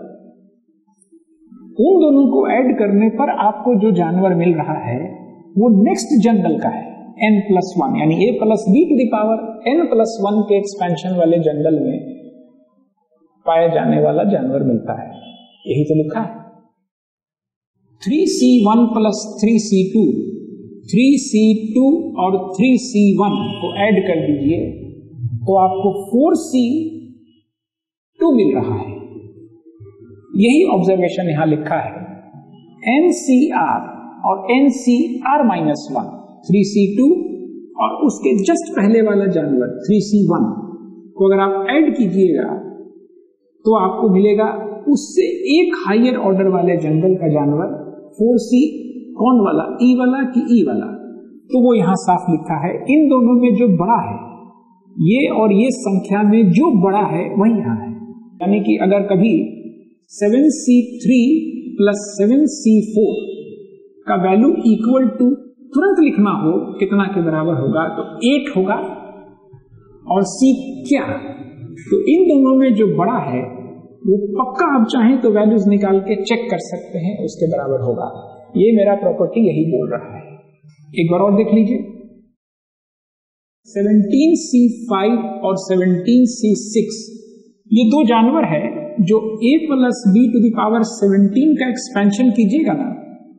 उन दोनों को ऐड करने पर आपको जो जानवर मिल रहा है वो नेक्स्ट जंगल का है, n+1 यानी a+b⁻n+1 के एक्सपेंशन वाले जंगल में पाया जाने वाला जानवर मिलता है। यही तो लिखा है। 3C1 प्लस 3C2, 3C2 और 3C1 को ऐड कर दीजिए तो आपको 4C2 मिल रहा है। यही ऑब्जर्वेशन यहां लिखा है। NCR और NCR-1, 3C2 और उसके जस्ट पहले वाला जानवर 3C1 को अगर आप ऐड कीजिएगा तो आपको मिलेगा उससे एक हायर ऑर्डर वाले जंगल का जानवर 4C, कौन वाला, E वाला कि E वाला। तो वो यहां साफ लिखा है, इन दोनों में जो बड़ा है, ये और ये संख्या में जो बड़ा है वही यहां है। यानी कि अगर कभी 7C3 प्लस 7C4 का वैल्यू इक्वल टू तुरंत लिखना हो कितना के बराबर होगा तो 8 होगा, और C क्या, तो इन दोनों में जो बड़ा है वो पक्का आप चाहें तो वैल्यूज निकाल के चेक कर सकते हैं, उसके बराबर होगा। ये मेरा प्रॉपर्टी यही बोल रहा है। एक बार और देख लीजिए, 17C5 और 17C6 ये दो जानवर है जो a+b⁻17 का एक्सपेंशन कीजिएगा ना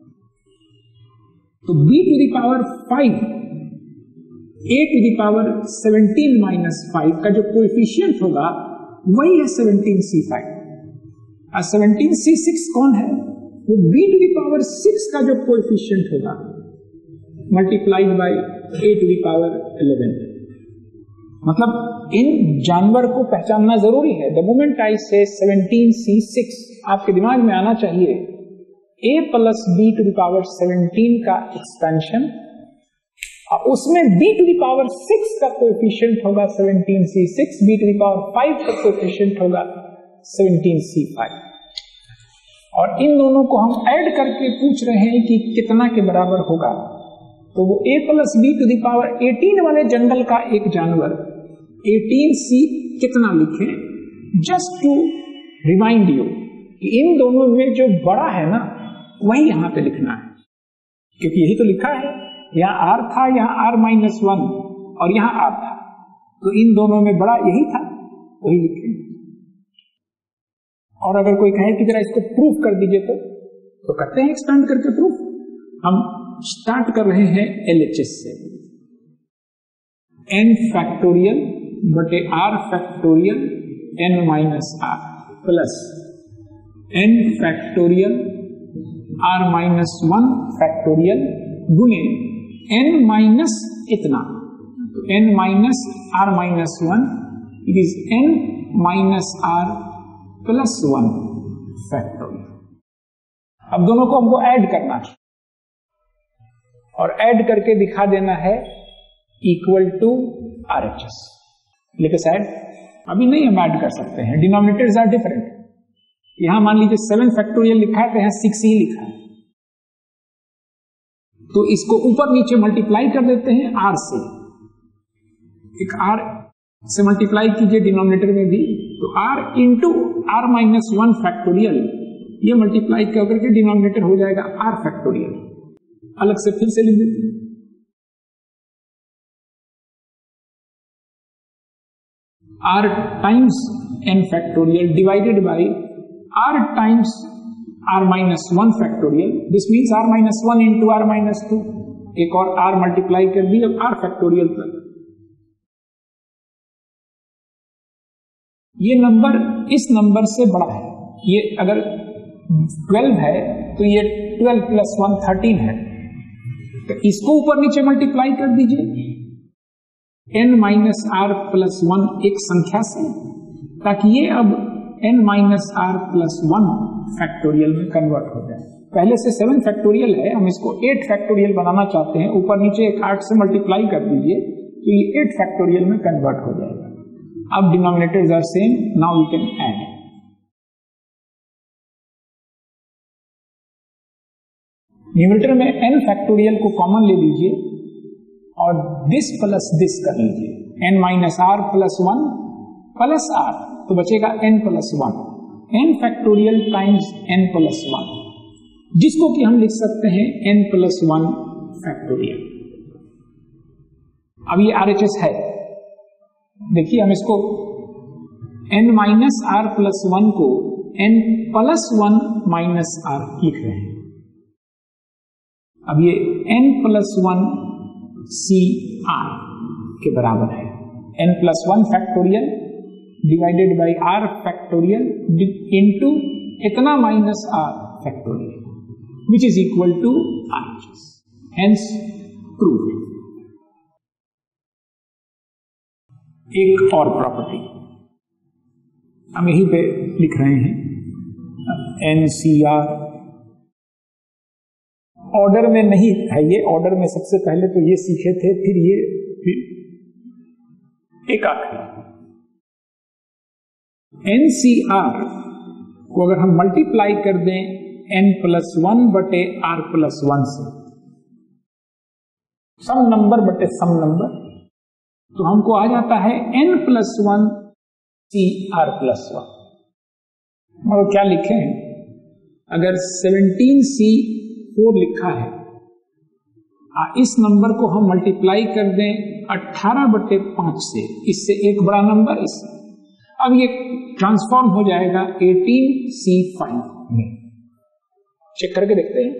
तो b⁻5 a⁻17-5 का जो कोएफिशिएंट होगा वही है 17C5। और 17C6 कौन है, वो b⁻6 का जो कोएफिशिएंट होगा मल्टीप्लाइड बाय a⁻11। मतलब इन जानवर को पहचानना जरूरी है। द मोमेंट आई से 17C6 आपके दिमाग में आना चाहिए a+b⁻17 का एक्सपेंशन, और उसमें b⁻6 का कोएफिशिएंट होगा 17C6, b⁻5 का कोएफिशिएंट होगा 17C5, और इन दोनों को हम ऐड करके पूछ रहे हैं कि कितना के बराबर होगा। तो वो a+b⁻18 वाले जंगल का एक जानवर 18C कितना लिखें, जस्ट टू रिमाइंड यू कि इन दोनों में जो बड़ा है ना वही यहां पे लिखना है, क्योंकि यही तो लिखा है, यहाँ R था, यहाँ R-1 और यहाँ R था, तो इन दोनों में बड़ा यही था, वही लिखें। और अगर कोई कहे कि जरा इसको प्रूफ कर दीजिए तो करते हैं एक्सपेंड करके प्रूफ। हम स्टार्ट कर रहे हैं LHS से, n फैक्टोरियल बटे R factorial n-R plus n factorial R minus 1 factorial गुने n माइनस इतना, तो n minus R minus 1, it is n minus R plus 1 factorial. अब दोनों को हमको ऐड करना है और ऐड करके दिखा देना है इक्वल टू RHS। लेकिन शायद अभी नहीं हम ऐड कर सकते हैं, डिनोमिनेटर्स आर डिफरेंट। यहां मान लीजिए 7 फैक्टोरियल लिखा है तो यहां 6 ही लिखा है, तो इसको ऊपर नीचे मल्टीप्लाई कर देते हैं R से। एक R से मल्टीप्लाई कीजिए डिनोमिनेटर में भी, तो R into R minus 1 factorial, ये मल्टीप्लाई करके डिनोमिनेटर हो जाएगा R फैक्टोरियल। अलग से फिर से लिख देते हैं, R times n factorial divided by R times R minus 1 factorial. This means R minus 1 into R minus 2, एक और R मल्टीप्लाई कर दी, अब R फैक्टोरियल तक। ये नंबर इस नंबर से बड़ा है, ये अगर 12 है तो ये 12 प्लस 1 13 है, तो इसको ऊपर नीचे मल्टीप्लाई कर दीजिए n माइनस आर प्लस 1 एक संख्या से, ताकि ये अब n minus R plus 1 factorial में कन्वर्ट हो जाए। पहले से 7 फैक्टोरियल है, हम इसको 8 फैक्टोरियल बनाना चाहते हैं, ऊपर नीचे एक 8 से मल्टीप्लाई कर दीजिए तो ये 8 फैक्टोरियल में कन्वर्ट हो जाएगा। अब denominators are same, now we can add. Numerator में n फैक्टोरियल को कॉमन ले लीजिए और दिस प्लस दिस कर लीजिए, n minus R plus 1 plus R, तो बचेगा n plus 1, n factorial times n plus 1, जिसको कि हम लिख सकते हैं n प्लस 1 फैक्टोरियल। अब ये RHS है, देखिए हम इसको n माइनस आर प्लस 1 को n प्लस 1 माइनस आर लिख रहे हैं। अब ये n प्लस 1 सी आर के बराबर है, n plus 1 factorial divided by R factorial into इतना minus R factorial, which is equal to RHS, hence proved. एक और प्रॉपर्टी हम यहीं पे लिख रहे हैं, NCR ऑर्डर में नहीं है, ये ऑर्डर में सबसे पहले तो ये सीखे थे, फिर ये, फिर एक आखिरी NCR को अगर हम मल्टीप्लाई कर दें n प्लस 1 बटे r प्लस 1 से, सम नंबर बटे सम नंबर, तो हमको आ जाता है n plus 1 C R plus 1। और क्या लिखें, अगर 17C4 लिखा है, इस नंबर को हम मल्टीप्लाई कर दें 18 बटे 5 से, इससे एक बड़ा नंबर इससे, अब ये ट्रांसफॉर्म हो जाएगा 18C5 में। चेक करके देखते हैं,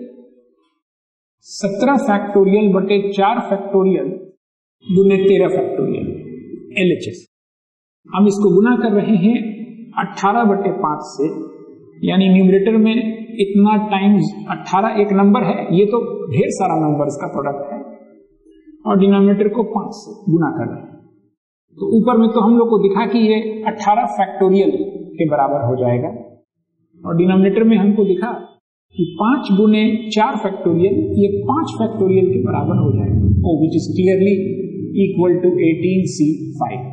17 फैक्टोरियल बटे 4 फैक्टोरियल गुने 13 फैक्टोरियल LHS। हम इसको गुना कर रहे हैं 18 बटे 5 से, यानी न्यूमरेटर में इतना टाइम्स 18 एक नंबर है, ये तो ढेर सारा नंबर्स का प्रोडक्ट है, और डिनोमिनेटर को 5 से गुना कर रहे हैं, तो ऊपर में तो हम लोग को दिखा कि ये 18 फैक्टोरियल के बराबर हो जाएगा, और डिनोमिनेटर में हमको दिखा कि 5 गुने 4 फैक्टोरियल, ये 5 फैक्टोरियल के बराबर हो जाएगा, oh which is clearly equal to 18C5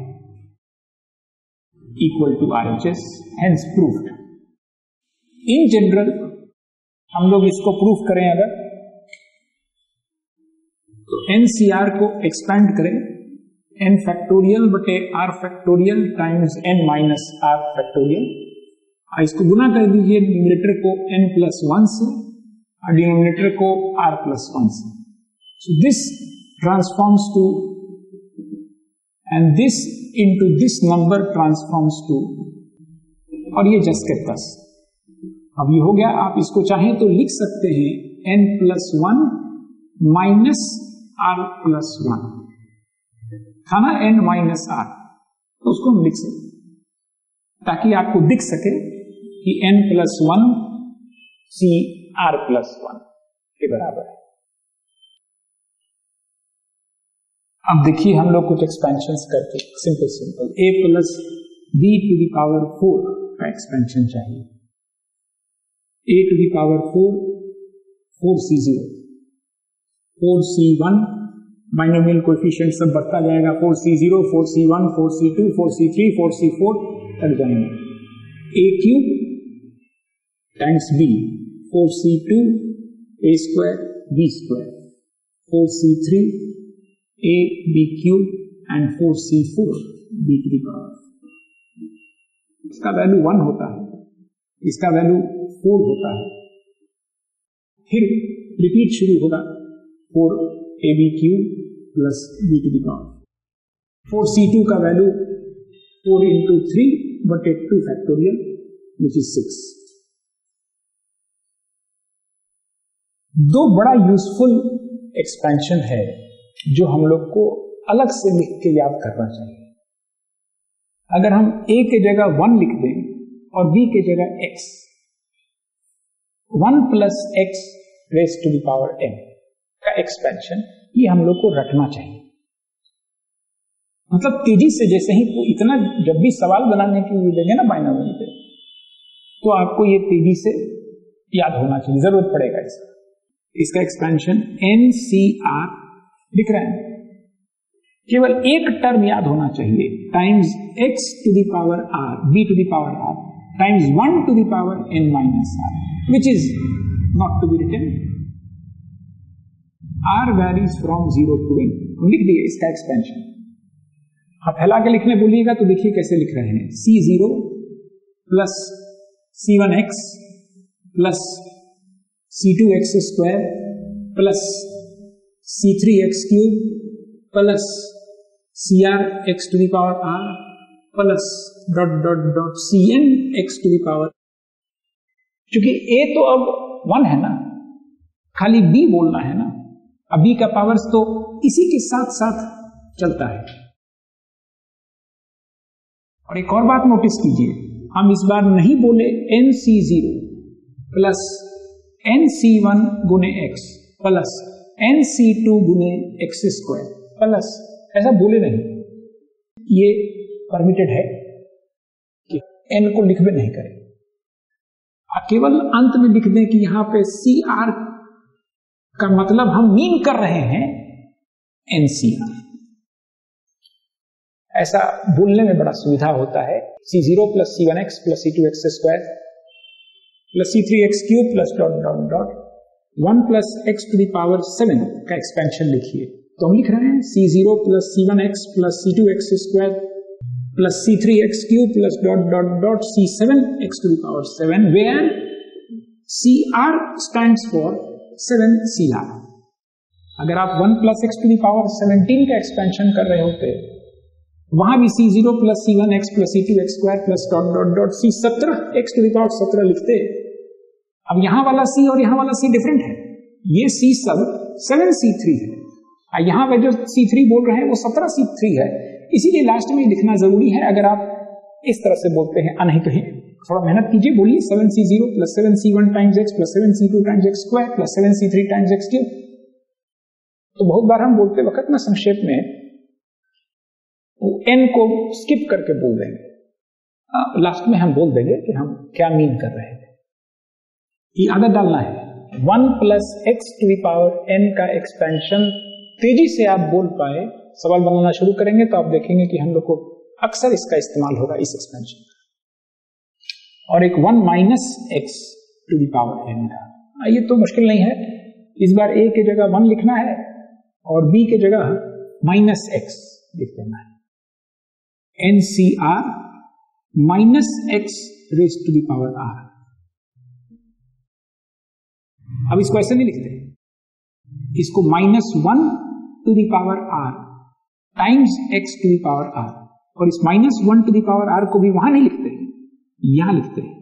equal to RHS, hence proved. In general हम लोग इसको प्रूफ करें अगर, तो NCR को एक्सपेंड करें, n फैक्टोरियल बटे r factorial times n minus r factorial, इसको गुना कर दीजिए न्यूमरेटर को n प्लस 1 से और डिनोमिनेटर को r प्लस 1 से, so this transforms to, and this into this number transforms to, और ये जस्ट के 10। अब ये हो गया, आप इसको चाहें तो लिख सकते हैं n plus 1 minus r plus 1, था ना n माइनस r, तो उसको हम लिख सकते ताकि आपको दिख सके कि n प्लस 1 सी r+1 के बराबर है। अब देखिए हम लोग कुछ एक्सपेंशन करते हैं, simple a plus b to the power 4 का एक्सपेंशन चाहिए। a to the power 4 4c0 4c1 binomial coefficient सब बढ़ता जाएगा, 4c0 4c1 4c2 4c3 4c4 तक जाएंगे। a cube times b 4c2 a square b square 4c3 a b cube and 4c4 b to the power. इसका वैल्यू 1 होता है, इसका वैल्यू 4 होता है। फिर रिपीट शुरू होगा 4ab cube plus b to the power. 4c2 का वैल्यू 4 into 3 बटे 2 फैक्टोरियल विच इज 6। दो बड़ा यूजफुल एक्सपेंशन है जो हम लोग को अलग से लिख के याद करना चाहिए। अगर हम a के जगह 1 लिख दें और b के जगह x, 1 plus x raise to the power n का एक्सपेंशन, ये हम लोग को रखना चाहिए। मतलब तेजी से जैसे ही इतना जब भी सवाल बनाने के लिए देंगे ना बाइनोमियल पे, तो आपको ये तेजी से याद होना चाहिए, जरूरत पड़ेगा इसका एक्सपेंशन NCR लिख रहे हैं। केवल एक टर्म याद होना चाहिए, times x to the power r b to the power r times 1 to the power n minus r, which is not to be written. r varies from 0 to n, लिख दिए इसका एक्सपेंशन। आप फैला के लिखने बोलिएगा तो देखिए कैसे लिख रहे हैं, c0 plus c1x plus c2x square plus c3x cube plus CRx to the power r plus dot dot dot CNx to the power. क्योंकि a तो अब 1 है ना, खाली b बोलना है ना, अब b का पावर्स तो इसी के साथ साथ चलता है। और एक और बात नोटिस कीजिए, हम इस बार नहीं बोले NC0 प्लस NC1 गुने x प्लस NC2 गुने x स्क्वायर प्लस, ऐसा बोले नहीं। ये परमिटेड है कि n को लिख भी नहीं करें, केवल अंत में लिख दें कि यहां पे CR का मतलब हम मीन कर रहे हैं NCR। ऐसा बोलने में बड़ा सुविधा होता है। C0 plus C1x plus C2x square plus C3x cube plus dot dot dot 1 plus x to the power 7 का एक्सपेंशन लिखिए। तो हम लिख रहे हैं C0 plus C1x plus C2x square plus C3x cube plus dot dot dot C7x to the power 7, where CR stands for 7 CR। अगर आप 1 plus x to the power 17 का एक्सपेंशन कर रहे होते, वहां भी C0 plus C1x plus C2x square plus dot dot dot C17x to the power 17 लिखते। अब यहां वाला C और यहां वाला C डिफरेंट है, ये C सब 7C3 है, यहां पे जो C3 बोल रहे हैं वो 17C3 है, इसीलिए लास्ट में लिखना जरूरी है। अगर आप इस तरह से बोलते हैं, नहीं तो थोड़ा मेहनत कीजिए, बोलिए 7C0 plus 7C1 times x plus 7C2 times x square plus 7C3 times x cube. तो बहुत बार हम बोलते वक्त ना संक्षेप में n को स्किप करके बोल देंगे, लास्ट में हम बोल देंगे कि हम क्या मीन कर रहे हैं। ये आदत डालना है। 1 plus x to the power n का एक्सपेंशन तेजी से आप बोल पाए, सवाल बनाना शुरू करेंगे तो आप देखेंगे कि हम लोग को अक्सर इसका इस्तेमाल होगा, इस एक्सपेंशन। और एक 1 minus x to the power n का, ये तो मुश्किल नहीं है। इस बार a के जगह 1 लिखना है और b के जगह माइनस x लिख देना है। NCR minus x raise to the power r। अब इसको ऐसे नहीं लिखते, इसको -1 to the power r times x to the power r, और इस -1 टू द पावर r को भी वहां नहीं लिखते, यहां लिखते हैं।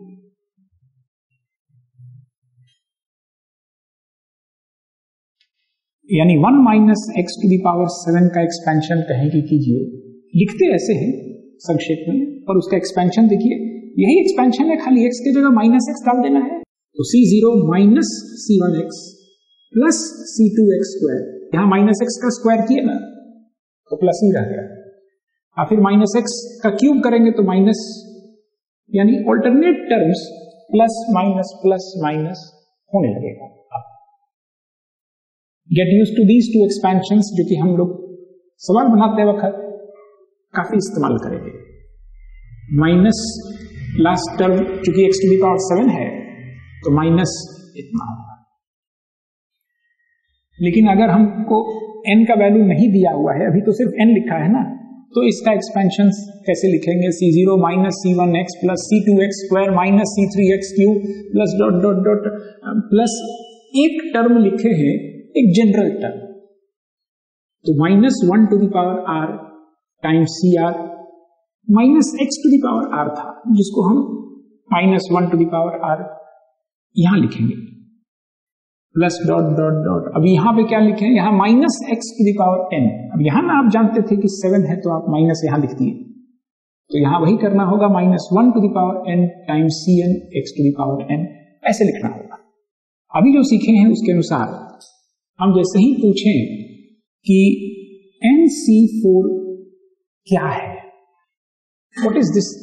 यानी 1 minus x to the power 7 का एक्सपेंशन कहें कि कीजिए, लिखते ऐसे हैं संक्षेप में, और उसका एक्सपेंशन देखिए, यही एक्सपेंशन है, खाली x की जगह -x डाल देना है। तो C0 minus C1x plus C2x square, यहां माइनस x का स्क्वायर किया ना तो प्लस ही रह गया, और फिर माइनस x का क्यूब करेंगे तो माइनस, यानी ऑल्टरनेट टर्म्स प्लस माइनस होने लगेगा। Get use to these two expansions, जो कि हम लोग सवाल बनाते वक्त काफी इस्तेमाल करेंगे। माइनस लास्ट टर्म चूंकि x टू द पावर 7 है तो माइनस इतना होगा, लेकिन अगर हमको n का वैल्यू नहीं दिया हुआ है, अभी तो सिर्फ n लिखा है ना, तो इसका एक्सपेंशन कैसे लिखेंगे? C0 minus C1x plus C2x square minus C3x cube plus dot dot dot plus एक टर्म लिखे हैं, एक जनरल टर्म, तो minus 1 to the power r times CR minus x to the power r था, जिसको हम minus 1 to the power r यहां लिखेंगे प्लस डॉट डॉट डॉट। अब यहां पे क्या लिखे हैं? यहां minus x to the power n। अब यहां ना आप जानते थे कि 7 है तो आप माइनस यहां लिख दिए, तो यहां वही करना होगा, minus 1 to the power n times Cn x to the power n, ऐसे लिखना होगा। अभी जो सीखे हैं उसके अनुसार हम जैसे ही पूछें कि NC4 क्या है, व्हाट इज दिस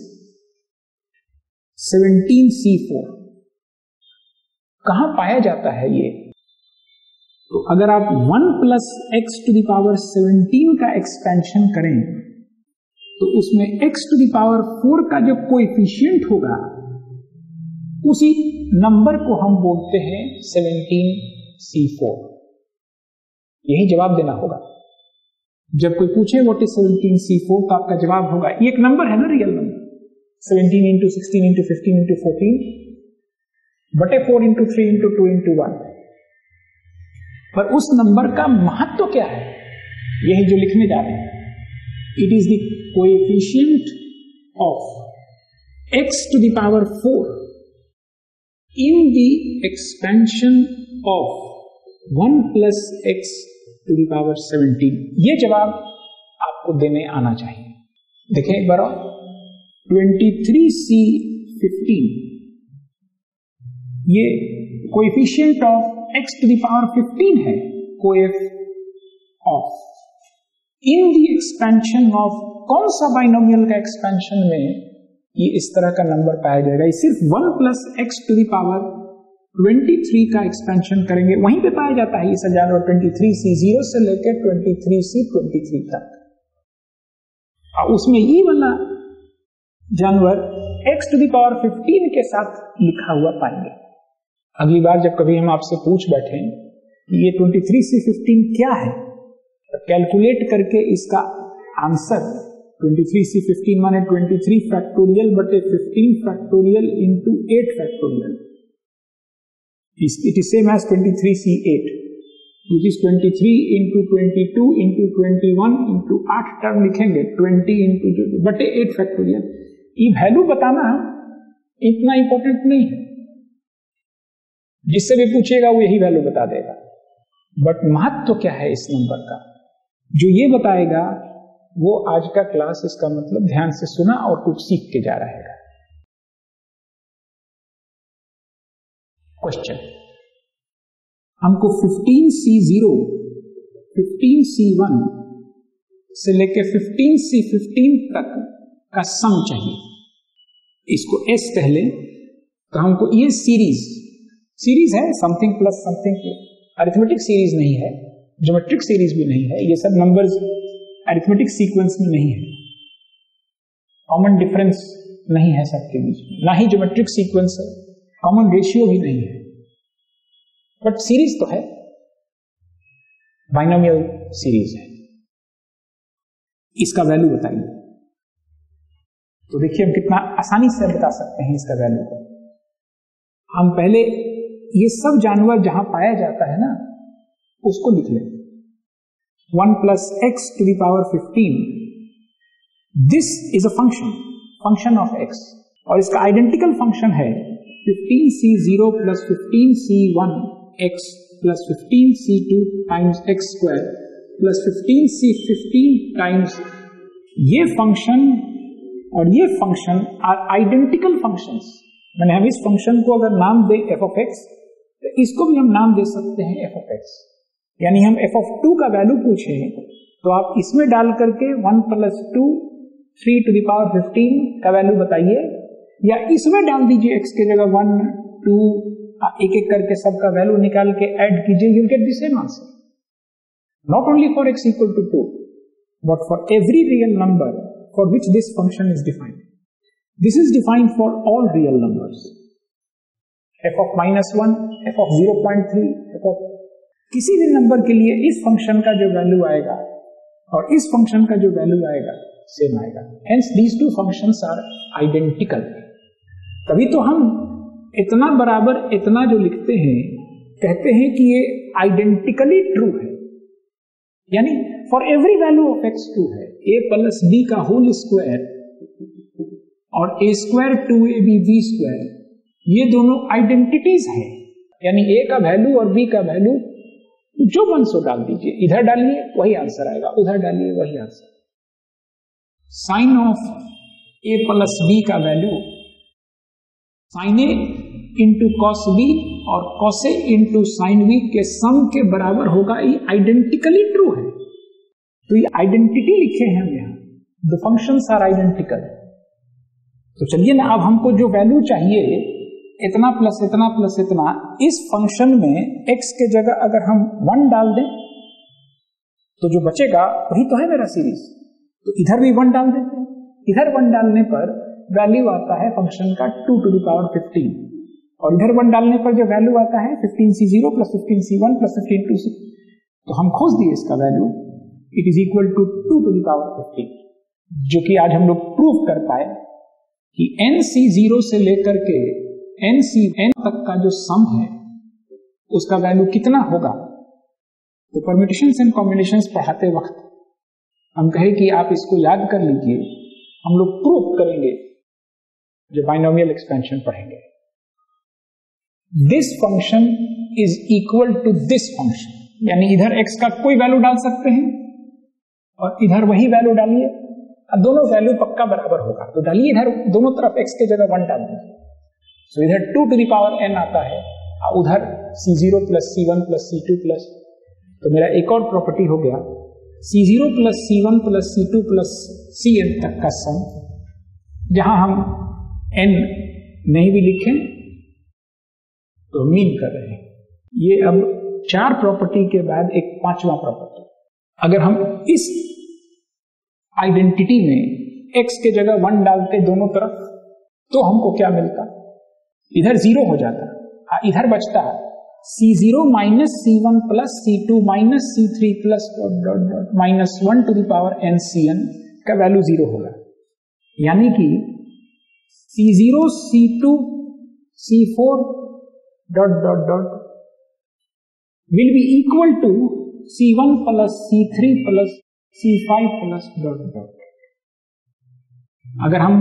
17C4, कहां पाया जाता है ये, तो अगर आप 1 plus x to the power 17 का एक्सपेंशन करें तो उसमें x टू द पावर 4 का जो कोएफिशिएंट होगा उसी नंबर को हम बोलते हैं 17C4। यही जवाब देना होगा। जब कोई पूछे व्हाट इज 17C4 तो आपका जवाब होगा, ये एक नंबर है ना, real number, 17 into 16 into 15 into 14 बटे 4 इंटू 3 इंटू 2 इंटू 1। पर उस नंबर का महत्व क्या है, यही जो लिखने जा रहे हैं। It is the coefficient of x to the power 4 in the expansion of 1 plus x to the power 17। ये जवाब आपको देने आना चाहिए। देखें एक बार, 23C15 ये coefficient of x to the power 15 है, coeff of in the expansion of, कौन सा बाइनोमियल का एक्सपेंशन में ये इस तरह का नंबर पाया जाएगा? ये सिर्फ 1 plus x to the power 23 का एक्सपेंशन करेंगे, वहीं पे पाया जाता है ये सब जानवर, 23C0 से लेकर 23C23 तक। और उसमें ये वाला जानवर x टू द पावर 15 के साथ लिखा हुआ पाएंगे। अगली बार जब कभी हम आपसे पूछ बैठे ये 23C15 क्या है, तो कैलकुलेट करके इसका आंसर 23C15 माने 23 फैक्टोरियल बटे 15 factorial into 8 factorial, it is same as 23C8 which is 23 into 22 into 21 into 8 term लिखेंगे, 20 इंटू बटे 8 फैक्टोरियल। ये वैल्यू बताना इतना इंपॉर्टेंट नहीं है, जिससे भी पूछेगा वो यही वैल्यू बता देगा, बट महत्व क्या है इस नंबर का, जो ये बताएगा वो आज का क्लास, इसका मतलब ध्यान से सुना और कुछ सीख के जा रहेगा। क्वेश्चन, हमको 15C0 15C1 से लेकर 15C15 तक का सम चाहिए। इसको S कह ले तो हमको ये सीरीज है, something plus something, arithmetic series नहीं है, ज्योमेट्रिक सीरीज भी नहीं है, ये सब नंबर्स अरिथमेटिक सीक्वेंस में नहीं है, कॉमन डिफरेंस नहीं है सबके बीच में, ना ही ज्योमेट्रिक सीक्वेंस है, कॉमन रेशियो भी नहीं है, बट सीरीज तो है, बाइनोमियल सीरीज है। इसका वैल्यू बताइए। तो देखिए हम कितना आसानी से बता सकते हैं इसका वैल्यू को। हम पहले ये सब जानवर जहां पाया जाता है ना उसको लिख लें। 1 plus x to the power 15, this is a function of x, और इसका आइडेंटिकल फंक्शन है 15C0 plus 15C1 x plus 15C2 times x square plus 15C15 times, ये फंक्शन और ये फंक्शन आर आइडेंटिकल फंक्शंस, मैंने हम इस फंक्शन को अगर नाम दे एफ ऑफ एक्स, तो इसको भी हम नाम दे सकते हैं एफ ऑफ एक्स। यानी हम एफ ऑफ 2 का वैल्यू पूछे तो आप इसमें डाल करके 1 + 2 3 to the power 15 का वैल्यू बताइए, या इसमें डाल दीजिए एक्स के जगह 1 2 एक एक करके सबका वैल्यू निकाल के ऐड कीजिए, you get the same answer. Not only for x equal to 2 but for every real number for which this function is defined. This is defined for all real numbers. f of -1, f of 0.3, f of किसी भी नंबर के लिए इस फंक्शन का जो वैल्यू आएगा और इस फंक्शन का जो वैल्यू आएगा सेम आएगा। Hence these two functions are identical. तभी तो हम इतना बराबर इतना जो लिखते हैं कहते हैं कि ये आइडेंटिकली ट्रू है, यानी for every value of x true है। a + b का होल स्क्वायर और a² 2ab b², ये दोनों आइडेंटिटीज हैं। यानी a का वैल्यू और b का वैल्यू जो मन सो डाल दीजिए, इधर डालिए वही आंसर आएगा, उधर डालिए वही answer. Sine of a + b का value sine a into cos B और cos A into sine B के सम के बराबर होगा। ये आइडेंटिकली ट्रू है, तो ये आइडेंटिटी लिखे हैं हम यहाँ, द फंक्शंस आर आइडेंटिकल। तो चलिए ना, अब हमको जो वैल्यू चाहिए इतना प्लस इतना प्लस इतना, इस फंक्शन में x के जगह अगर हम 1 डाल दें तो जो बचेगा वही तो है मेरा सीरीज। तो इधर भी 1 डाल देते हैं, इधर 1 डालने पर वैल्यू आता है फंक्शन का 2 to the power 15, और इधर 1 डालने पर जो वैल्यू आता है 15c0 + 15c1 + 15c2। तो हम खोज दिए इसका value, it is equal to 2 to the power 15, जो कि आज हम लोग प्रूव कर पाए कि nc0 से लेकर के ncn तक का जो सम है उसका वैल्यू कितना होगा। तो परम्यूटेशंस एंड कॉम्बिनेशंस पढ़ाते वक्त हम कहे कि आप इसको याद कर लीजिए, हम लोग प्रूव करेंगे जो बाइनोमियल एक्सपेंशन पढ़ेंगे। This function is equal to this function, यानी इधर x का कोई वैल्यू डाल सकते हैं और इधर वही वैल्यू डालिए, दोनों वैल्यू पक्का बराबर होगा। तो डालिए इधर दोनों तरफ x के जगह 1 डाल दीजिए, तो इधर 2 to the power n आता है और उधर c0 + c1 + c2 प्लस, तो मेरा एक और प्रॉपर्टी हो गया c0 + c1 + c2 + cn तक का सम, जहां हम n नहीं भी लिखें तो मीन कर रहे हैं। ये अब 4 प्रॉपर्टी के बाद एक 5वां प्रॉपर्टी, अगर हम इस आइडेंटिटी में x के जगह 1 डालते दोनों तरफ तो हमको क्या मिलता, इधर 0 हो जाता, इधर बचता c0 - c1 + c2 - c3 + -1 to the power ncn का वैल्यू 0 होगा। यानी कि c0 c2 c4 ... will be equal to c1 + c3 + c5 ... अगर हम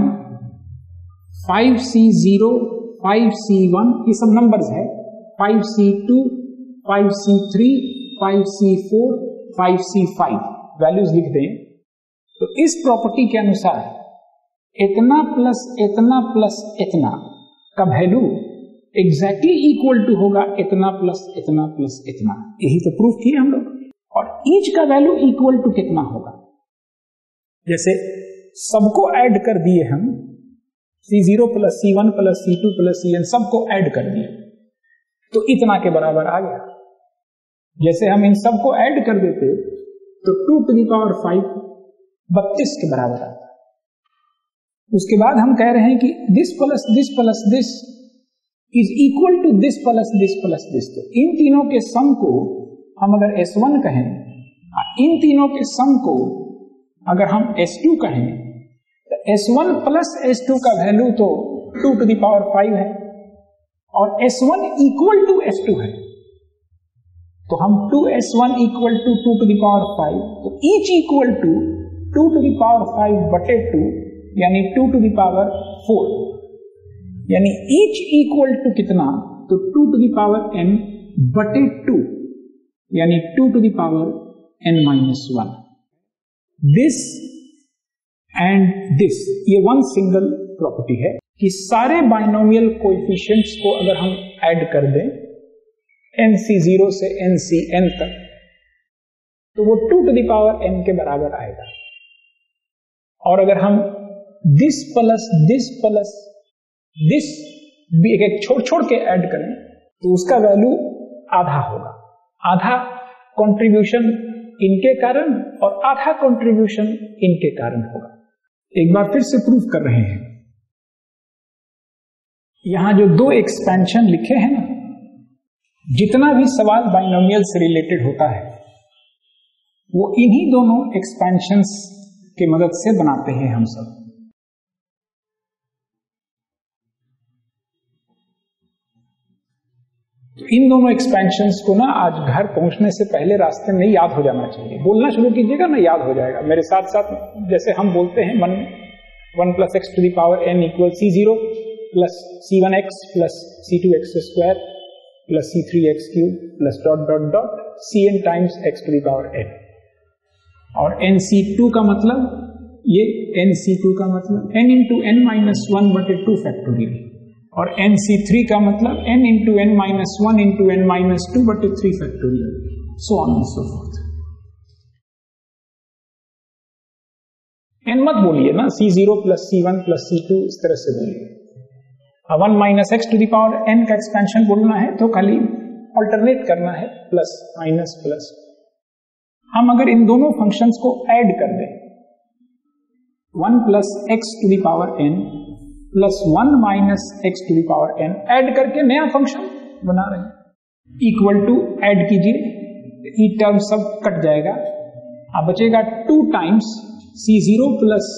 5c0 5c1 ये सब नंबर्स है, 5c2 5c3 5c4 5c5 values लिख दें, तो इस प्रॉपर्टी के अनुसार इतना प्लस इतना प्लस इतना का वैल्यू एग्जैक्टली इक्वल टू होगा इतना प्लस इतना प्लस इतना। यही तो प्रूफ किया हम लोग। और ईच का वैल्यू इक्वल टू कितना होगा, जैसे सबको ऐड कर दिए हम, c0 + c1 + c2 + cn सबको ऐड कर दिए तो इतना के बराबर आ गया। जैसे हम इन सबको ऐड कर देते तो 2 to the power 5 32 के बराबर आता। उसके बाद हम कह रहे हैं कि this plus this plus this is equal to this plus this plus this. तो इन तीनों के सम को हम अगर S1 कहें, इन तीनों के सम को अगर हम S2 कहें, तो S1 + S2 का वैल्यू तो 2 to the power 5 है और S1 इक्वल टू S2 है, तो हम 2S1 equal to 2 to the power 5, तो each equal to 2 to the power 5/2 यानी 2 to the power 4, यानी ईच इक्वल टू कितना, तो 2 to the power n/2 यानी 2 to the power n-1। This and this ये वन सिंगल प्रॉपर्टी है। कि सारे बाइनोमियल कोएफिशिएंट्स को अगर हम ऐड कर दें NC0 से NCn तक, तो वो 2 to the power n के बराबर आएगा। और अगर हम दिस प्लस भी एक छोड़ छोड़ के ऐड करें तो उसका वैल्यू आधा होगा। आधा कंट्रीब्यूशन इनके कारण और आधा कंट्रीब्यूशन इनके कारण होगा। एक बार फिर से प्रूफ कर रहे हैं। यहां जो दो एक्सपेंशन लिखे हैं ना, जितना भी सवाल बाइनोमियल से रिलेटेड होता है वो इन्हीं दोनों एक्सपेंशंस की मदद से बनाते हैं हम सब। तो इन दोनों एक्सपेंशंस को ना आज घर पहुंचने से पहले रास्ते में याद हो जाना चाहिए। बोलना शुरू कीजिएगा ना, याद हो जाएगा मेरे साथ साथ। जैसे हम बोलते हैं 1 + x to the power n = C0 plus C1x plus C2x square plus C3x³ plus ... Cn times x to the power n। और NC2 का मतलब, ये NC2 का मतलब n into n minus 1/2 factorial, और NC3 का मतलब n into n minus 1 into n minus 2/3 factorial, so on and so forth। n मत बोलिए ना, C0 plus C1 plus C2 इस तरह से बोलिए। 1 minus x to the power n का एक्सपेंशन बोलना है तो खाली ऑल्टरनेट करना है, प्लस माइनस प्लस। हम अगर इन दोनों फंक्शंस को ऐड कर दें, 1 plus x to the power n plus 1 minus x to the power n, add करके नया फंक्शन बना रहे हैं। इक्वल टू ऐड कीजिए, ई टर्म सब कट जाएगा, अब बचेगा 2 times C0 plus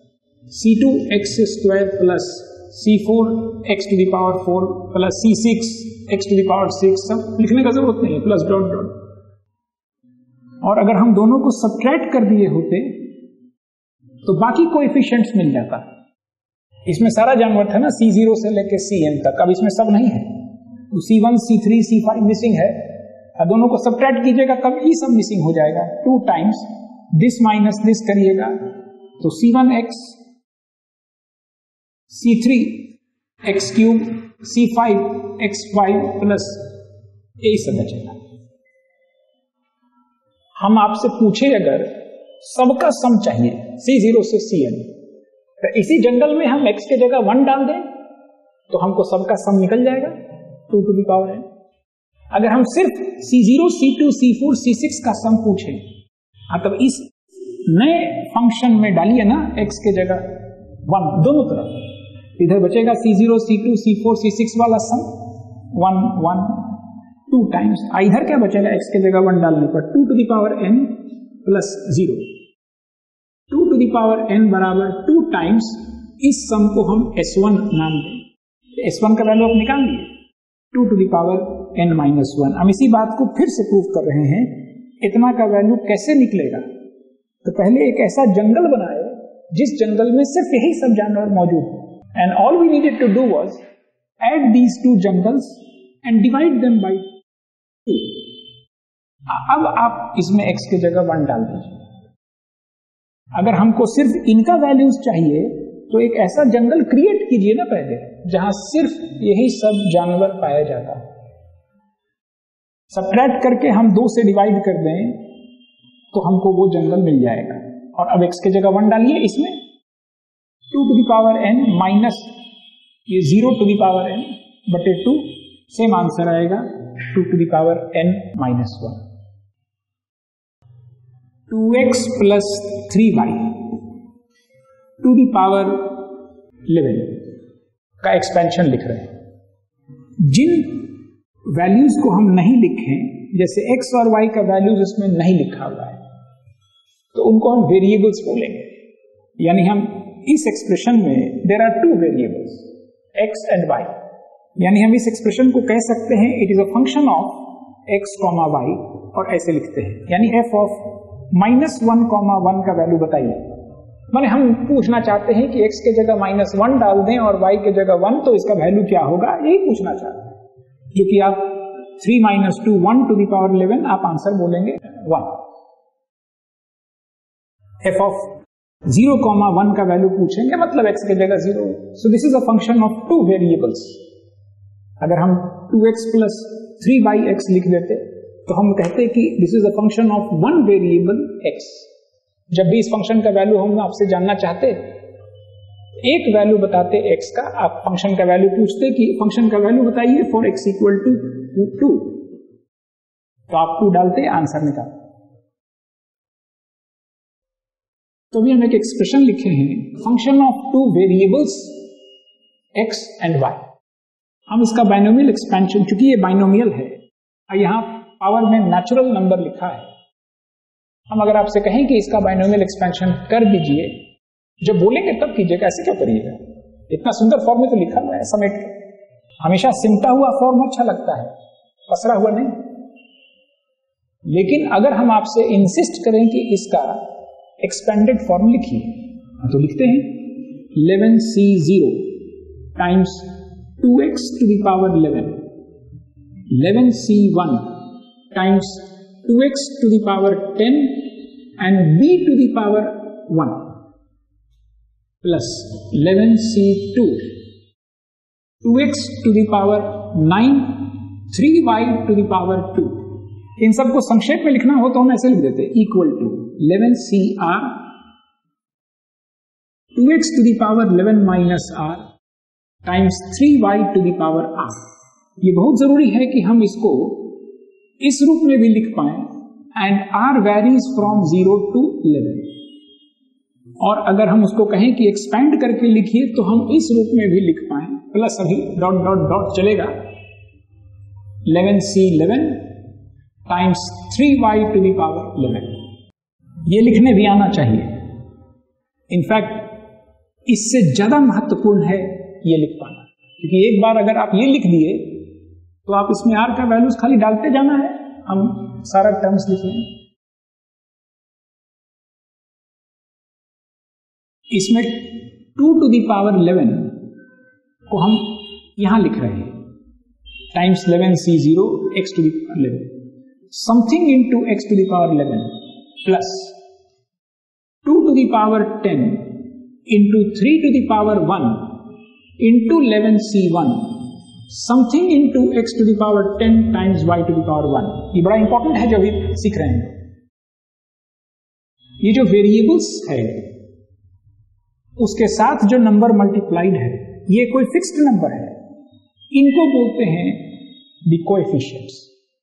C2x² plus C4x to the power 4 plus C6x to the power 6, सब लिखने का जरूरत नहीं है, प्लस डॉट डॉट। और अगर हम दोनों को सब्ट्रैक्ट कर दिए होते तो बाकी कोएफिशिएंट्स मिल जाता। इसमें सारा जानवर था ना, C0 से लेके Cn तक, अब इसमें सब नहीं है, तो C1 C3 C5 मिसिंग है। अब दोनों को सब्ट्रैक्ट कीजिएगा तब ये सब मिसिंग हो जाएगा। 2 times दिस माइनस दिस करिएगा तो C1x C3x³ C5x5 प्लस यही सब बचेगा। हम आपसे पूछे अगर सबका सम चाहिए C0 से Cn, तो इसी जंगल में हम x के जगह 1 डाल दें तो हमको सबका सम निकल जाएगा 2 to the power n। अगर हम सिर्फ C0 C2 C4 C6 का सम पूछें, तब इस नए फंक्शन में डालिए ना x के जगह 1 दोनों तरफ, इधर बचेगा C0 C2 C4 C6 वाला सम 1 1 2 times, इधर क्या बचेगा x के जगह 1 डालने पर 2 to the power n plus 0, 2 to the power n बराबर 2 times इस सम को हम S1 नाम दें। S1 का वैल्यू आप निकाल लिए 2 to the power n minus 1। हम इसी बात को फिर से प्रूव कर रहे हैं। इतना का वैल्यू कैसे निकलेगा? तो पहले एक ऐसा जंगल बनाए जिस जंगल में सिर्फ यही सब जानवर मौजूद हो, and all we needed to do was add these two jungles and divide them by 2। अब आप इसमें x की जगह 1 डाल दीजिए। अगर हमको सिर्फ इनका वैल्यूज चाहिए तो एक ऐसा जंगल क्रिएट कीजिए ना पहले, जहां सिर्फ यही सब जानवर पाया जाता है। सब्ट्रैक्ट करके हम 2 से डिवाइड कर दें तो हमको वो जंगल मिल जाएगा। और अब x की जगह 1 डालिए, इसमें 2 to the power n minus ये 0 to the power n बटे 2, सेम आंसर आएगा 2 to the power n minus 1। 2x plus 3y to the power 11 का एक्सपेंशन लिख रहे हैं। जिन वैल्यूज को हम नहीं लिखे, जैसे x और y का वैल्यूज इसमें नहीं लिखा हुआ है, तो उनको हम वेरिएबल्स बोलेंगे। यानी हम इस एक्सप्रेशन में there are 2 variables x and y, यानी हम इस एक्सप्रेशन को कह सकते हैं it is a function of x, y, और ऐसे लिखते हैं, यानी f ऑफ -1, का वैल्यू बताइए। माने हम पूछना चाहते हैं कि x के जगह -1 डाल दें और y के जगह 1, तो इसका वैल्यू क्या होगा, यही पूछना चाहते हैं। क्योंकि आप 3 - 2 1 to the power 11 आप आंसर बोलेंगे 1। f ऑफ 0,1 का वैल्यू पूछेंगे मतलब x की जगह 0। So this is a function of two variables. अगर हम 2x प्लस 3/x लिख देते तो हम कहते कि this is a function of one variable x। जब भी इस फंक्शन का वैल्यू हम आपसे जानना चाहते, एक वैल्यू बताते x का, आप फंक्शन का वैल्यू पूछते कि फंक्शन का वैल्यू बताइए फॉर x इक्वल टू 2, तो आप 2 डालते, आंसर निकालते। तो अभी हम एक एक्सप्रेशन लिखे हैं, function of two variables x and y। हम इसका बाइनोमियल एक्सपेंशन, चूंकि ये बाइनोमियल है, यहां पावर में नेचुरल नंबर लिखा है, हम अगर आपसे कहें कि इसका बाइनोमियल एक्सपेंशन कर दीजिए, जब बोलेंगे तब कीजिएगा, ऐसे क्यों करिएगा? इतना सुंदर फॉर्म में तो लिखा हुआ है समेट के। हमेशा सिमटा हुआ फॉर्म अच्छा लगता है, पसरा हुआ नहीं। लेकिन अगर हम आपसे इंसिस्ट करें कि इसका एक्सपेंडेड फॉर्म लिखिए, तो लिखते हैं 11C0 times 2x to the power 11, 11C1 times 2x to the power 10 and b to the power 1 plus 11C2 2x to the power 9 3y to the power 2। इन सबको संक्षेप में लिखना हो तो हम ऐसे लिख देते equal to 11CR 2x to the power 11 minus r times 3y to the power r। ये बहुत जरूरी है कि हम इसको इस रूप में भी लिख पाए, and r varies from 0 to 11। और अगर हम उसको कहें कि एक्सपेंड करके लिखिए तो हम इस रूप में भी लिख पाए, प्लस अभी डॉट डॉट डॉट चलेगा, 11C11 times 3y to the power 11। ये लिखने भी आना चाहिए। इनफैक्ट इससे ज्यादा महत्वपूर्ण है ये लिख पाना, क्योंकि एक बार अगर आप ये लिख दिए तो आप इसमें r का वैल्यूज खाली डालते जाना है, हम सारा टर्म्स लिख लेंगे। इसमें 2 टू द पावर 11 को हम यहां लिख रहे हैं, times 11C0 x to the power 11 something into x to the power 11 plus 2 to the power 10 into 3 to the power 1 into 11C1 something into x to the power 10 times y to the power 1। ये बड़ा इंपॉर्टेंट है जो अभी सीख रहे हैं। ये जो वेरिएबल्स है उसके साथ जो नंबर मल्टीप्लाइड है, ये कोई फिक्स्ड नंबर है, इनको बोलते हैं द कोएफिशिएंट्स।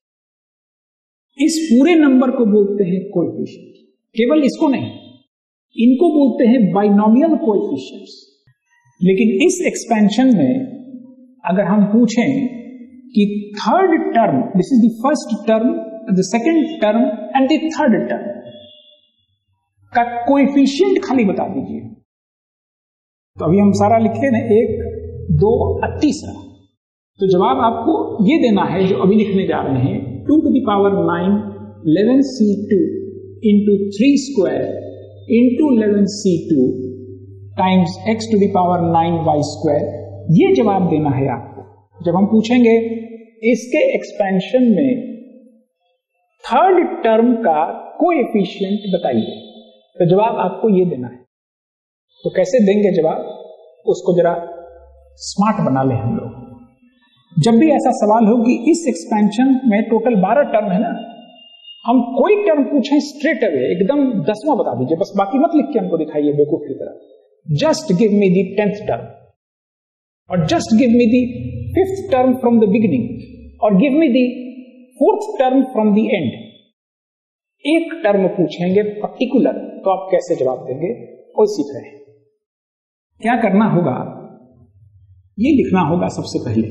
इस पूरे नंबर को बोलते हैं कोएफिशिएंट। केवल इसको नहीं, इनको बोलते हैं बाइनोमियल कोएफिशिएंट्स। लेकिन इस एक्सपेंशन में अगर हम पूछें कि third term, this is the first term, the second term and the third term का कोएफिशिएंट खाली बता दीजिए, तो अभी हम सारा लिखे ना 1 2 तीसरा, तो जवाब आपको ये देना है जो अभी लिखने जा रहे हैं, 2 to the power 9 11C2 into 3 square into 11C2 times x to the power 9y square. ये जवाब देना है आपको। जब हम पूछेंगे इसके एक्सपेंशन में थर्ड टर्म का कोएफिशिएंट बताइए, तो जवाब आपको ये देना है। तो कैसे देंगे जवाब, उसको जरा स्मार्ट बना ले हम लोग। जब भी ऐसा सवाल हो कि इस एक्सपेंशन में टोटल 12 टर्म है ना, हम कोई टर्म पूछें स्ट्रेट अवे एकदम 10वां बता दीजिए, बस बाकी मत लिख के हमको दिखाइए बेवकूफ की तरह। Just give me the 10th term, और just give me the 5th term from the beginning, और give me the 4th term from the end. एक टर्म पूछेंगे पर्टिकुलर, तो आप कैसे जवाब देंगे वो सीख रहे हैं। क्या करना होगा, ये लिखना होगा सबसे पहले।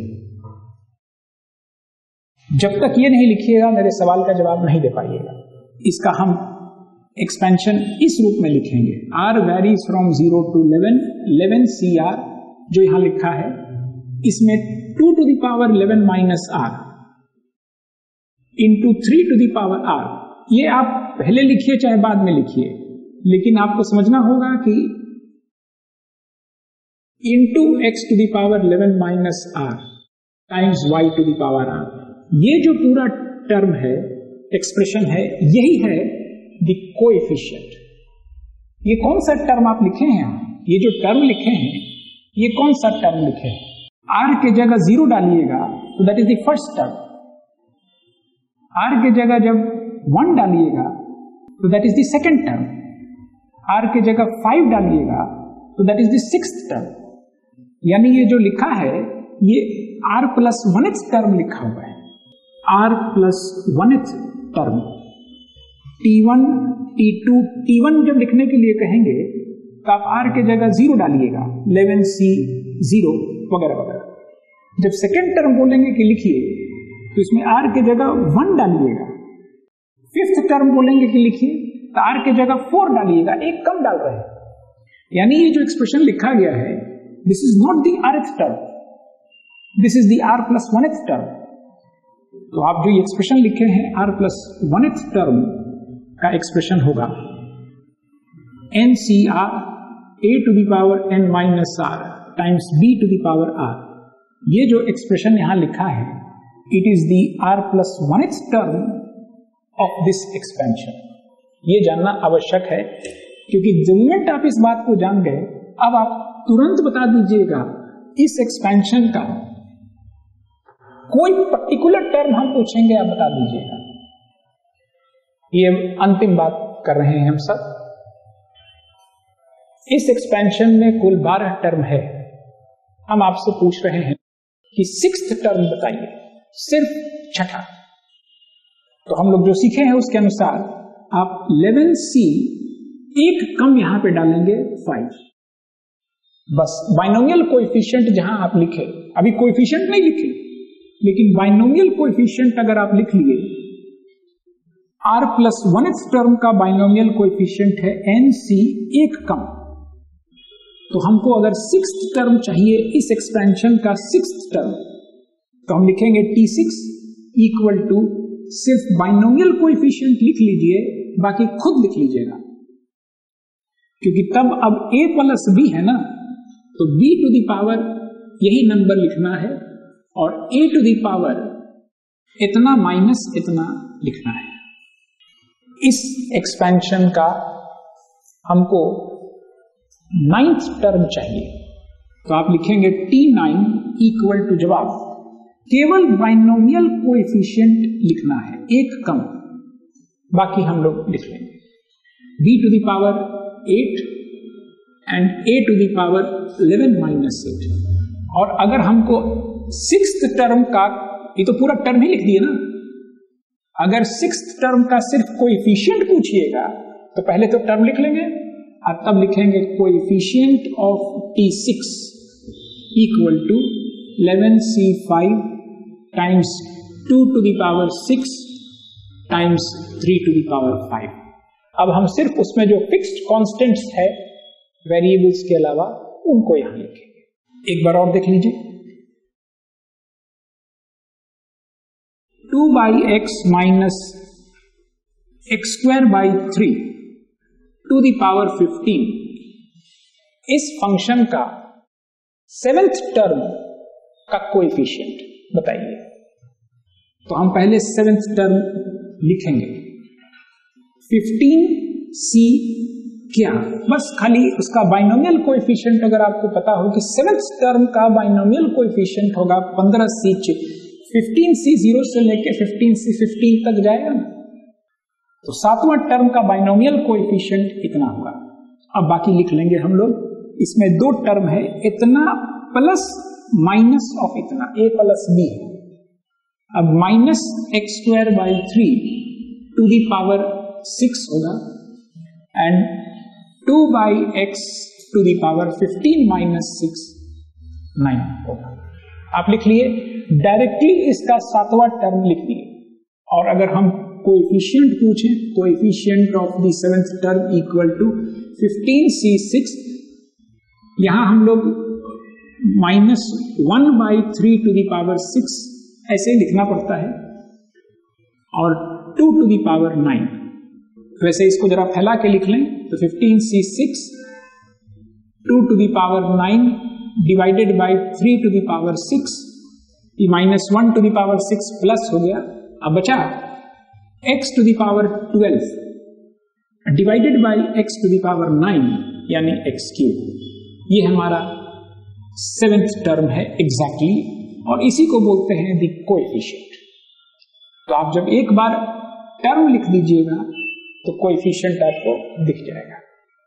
जब तक ये नहीं लिखिएगा मेरे सवाल का जवाब नहीं दे पाइएगा। इसका हम एक्सपेंशन इस रूप में लिखेंगे, r varies from 0 to 11 11CR जो यहां लिखा है, इसमें 2 to the power 11 minus r into 3 to the power r। ये आप पहले लिखिए चाहे बाद में लिखिए, लेकिन आपको समझना होगा कि into x to the power 11 minus r times y to the power r, ये जो पूरा टर्म है, एक्सप्रेशन है, यही है द कोएफिशिएंट। ये कौन सा टर्म आप लिखे हैं? ये जो टर्म लिखे हैं ये कौन सा टर्म लिखे हैं? r के जगह 0 डालिएगा तो that is the first term, r के जगह जब 1 डालिएगा तो that is the second term, r के जगह 5 डालिएगा तो that is the sixth term. यानी ये जो लिखा है ये r प्लस 1th टर्म लिखा हुआ है, r plus 1th term. t1 t2 t1 जब लिखने के लिए कहेंगे तो आप r के जगह 0 डालिएगा, 11c 0 वगैरह वगैरह। जब सेकेंड टर्म बोलेंगे कि लिखिए तो इसमें r के जगह 1 डालिएगा। फिफ्थ टर्म बोलेंगे कि लिखिए तो r के जगह 4 डालिएगा, एक कम डाल रहे हैं। यानी ये जो एक्सप्रेशन लिखा गया है this is not the rth term, this is the r plus 1th term. तो आप जो ये एक्सप्रेशन लिखे हैं r प्लस 1th टर्म का एक्सप्रेशन होगा NCR a to the power n minus r times b to the power r। ये जो एक्सप्रेशन यहां लिखा है it is the r plus 1th term of this expansion. ये जानना आवश्यक है क्योंकि जब मोमेंट आप इस बात को जान गए अब आप तुरंत बता दीजिएगा इस एक्सपेंशन का कोई पर्टिकुलर टर्म हम पूछेंगे आप बता दीजिएगा। ये अंतिम बात कर रहे हैं हम सब। इस एक्सपेंशन में कुल 12 टर्म है। हम आपसे पूछ रहे हैं कि सिक्स्थ टर्म बताइए, सिर्फ छठा। तो हम लोग जो सीखे हैं उसके अनुसार आप 11c एक कम यहां पे डालेंगे 5। बस बाइनोमियल कोएफिशिएंट जहां आप लिखे, अभी कोएफिशिएंट नहीं लिखे लेकिन बाइनोमियल कोएफिशिएंट अगर आप लिख लिए, r प्लस 1th टर्म का बाइनोमियल कोएफिशिएंट है nc एक कम। तो हमको अगर सिक्स्थ टर्म चाहिए इस एक्सपेंशन का सिक्स्थ टर्म तो हम लिखेंगे t6 इक्वल टू, सिर्फ बाइनोमियल कोएफिशिएंट लिख लीजिए बाकी खुद लिख लीजिएगा क्योंकि तब अब a प्लस b है ना, तो b टू द पावर यही नंबर लिखना है और a टू द पावर इतना माइनस इतना लिखना है। इस एक्सपेंशन का हमको 9th टर्म चाहिए तो आप लिखेंगे t9 इक्वल टू, जवाब केवल बाइनोमियल कोएफिशिएंट लिखना है एक कम, बाकी हम लोग लिख लेंगे b to the power 8 and a to the power 11 minus 8। और अगर हमको सिक्स्थ टर्म का, ये तो पूरा टर्म ही लिख दिए ना, अगर सिक्स्थ टर्म का सिर्फ कोएफिशिएंट पूछिएगा तो पहले तो टर्म लिख लेंगे और तब लिखेंगे coefficient of t6 equal to 11c5 times 2 to the power 6 times 3 to the power 5। अब हम सिर्फ उसमें जो फिक्स्ड कांस्टेंट्स है वेरिएबल्स के अलावा उनको यहां लिखेंगे। एक बार और देख लीजिए, 2 by x minus x square by 3 to the power 15 इस फंक्शन का 7th टर्म का कोएफिशिएंट बताइए। तो हम पहले 7th टर्म लिखेंगे। 15c क्या, बस खाली उसका बाइनोमियल कोएफिशिएंट अगर आपको पता हो कि 7th टर्म का बाइनोमियल कोएफिशिएंट होगा 15c। 15c 0 से लेके 15c 15 तक जाएगा ना, तो 7वां टर्म का बाइनोमियल कोएफिशिएंट इतना होगा। अब बाकी लिख लेंगे हम लोग। इसमें 2 टर्म है, इतना प्लस माइनस ऑफ इतना, a प्लस b। अब minus x square by 3 to the power 6 होगा and 2 by x to the power 15 minus 6 9 होगा। आप लिख लिए, डायरेक्टली इसका 7वां टर्म लिख दिए। और अगर हम कोएफिशिएंट पूछें, coefficient of the 7th term equal to 15c6, यहां हम लोग minus 1 by 3 to the power 6 ऐसे ही लिखना पड़ता है और 2 टू द पावर 9। वैसे इसको जरा फैला के लिख लें तो 15c6 2 to the power 9 divided by 3 to the power 6, ये minus 1 to the power 6 plus हो गया। अब बचा x to the power 12 divided by x to the power 9 यानी x क्यूब, ये हमारा 7th टर्म है एग्जैक्टली, और इसी को बोलते हैं द कोएफिशिएंट। तो आप जब एक बार टर्म लिख दीजिएगा तो कोएफिशिएंट आपको दिख जाएगा।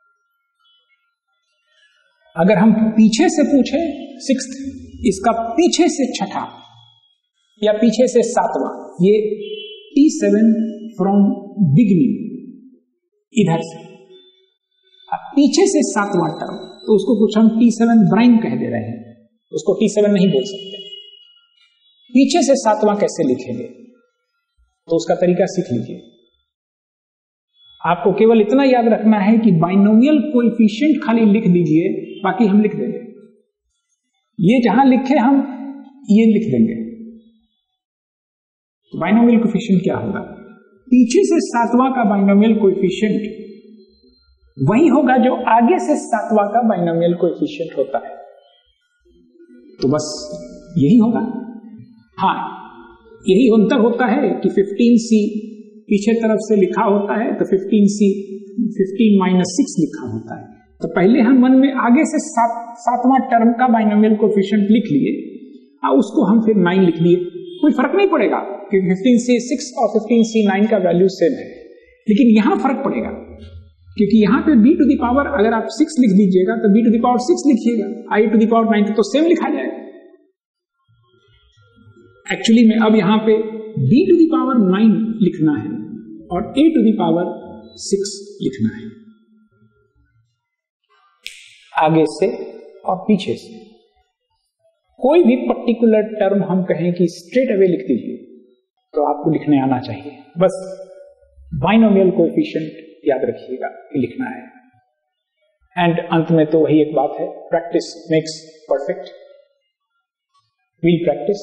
अगर हम पीछे से पूछे 6th, इसका पीछे से छठा या पीछे से 7वां, ये T7 फ्रॉम बिगिनिंग इधर से, अब पीछे से 7वां टर्म, तो उसको कुछ हम T7 प्राइम कह दे रहे हैं, उसको T7 नहीं बोल सकते। पीछे से 7वां कैसे लिखेंगे, तो उसका तरीका सीख लीजिए। आपको केवल इतना याद रखना है कि बाइनोमियल कोएफिशिएंट खाली लिख दीजिए, बाकी हम लिख देंगे। ये जहां लिखे हम ये लिख देंगे। तो बाइनोमियल कोएफिशिएंट क्या होगा, पीछे से 7वां का बाइनोमियल कोएफिशिएंट वही होगा जो आगे से 7वां का बाइनोमियल कोएफिशिएंट होता है। तो बस यही होगा। हाँ, यही अंतर होता है कि 15C पीछे तरफ से लिखा होता है तो 15C 15 - 6 लिखा होता है। तो पहले हम मन में आगे से 7वां टर्म का बाइनोमियल कोएफिशिएंट लिख लिए और उसको हम फिर 9 लिख लिए। कोई फर्क नहीं पड़ेगा क्योंकि 15C 6 और 15C 9 का वैल्यू सेम है, लेकिन यहां फर्क पड़ेगा क्योंकि यहां पे b टू द पावर अगर आप 6 लिख दीजिएगा तो b टू द पावर 6 लिखिएगा, i टू द पावर 9 तो सेम लिखा जाएगा। एक्चुअली में अब यहां पे b टू द पावर 9 लिखना है और a टू द पावर 6 लिखना है, आगे से और पीछे से। कोई भी पर्टिकुलर टर्म हम कहें कि स्ट्रेट अवे लिख दीजिए तो आपको लिखने आना चाहिए। बस बाइनोमियल कोएफिशिएंट याद रखिएगा कि लिखना है। एंड अंत में तो वही एक बात है, practice makes perfect. Will practice.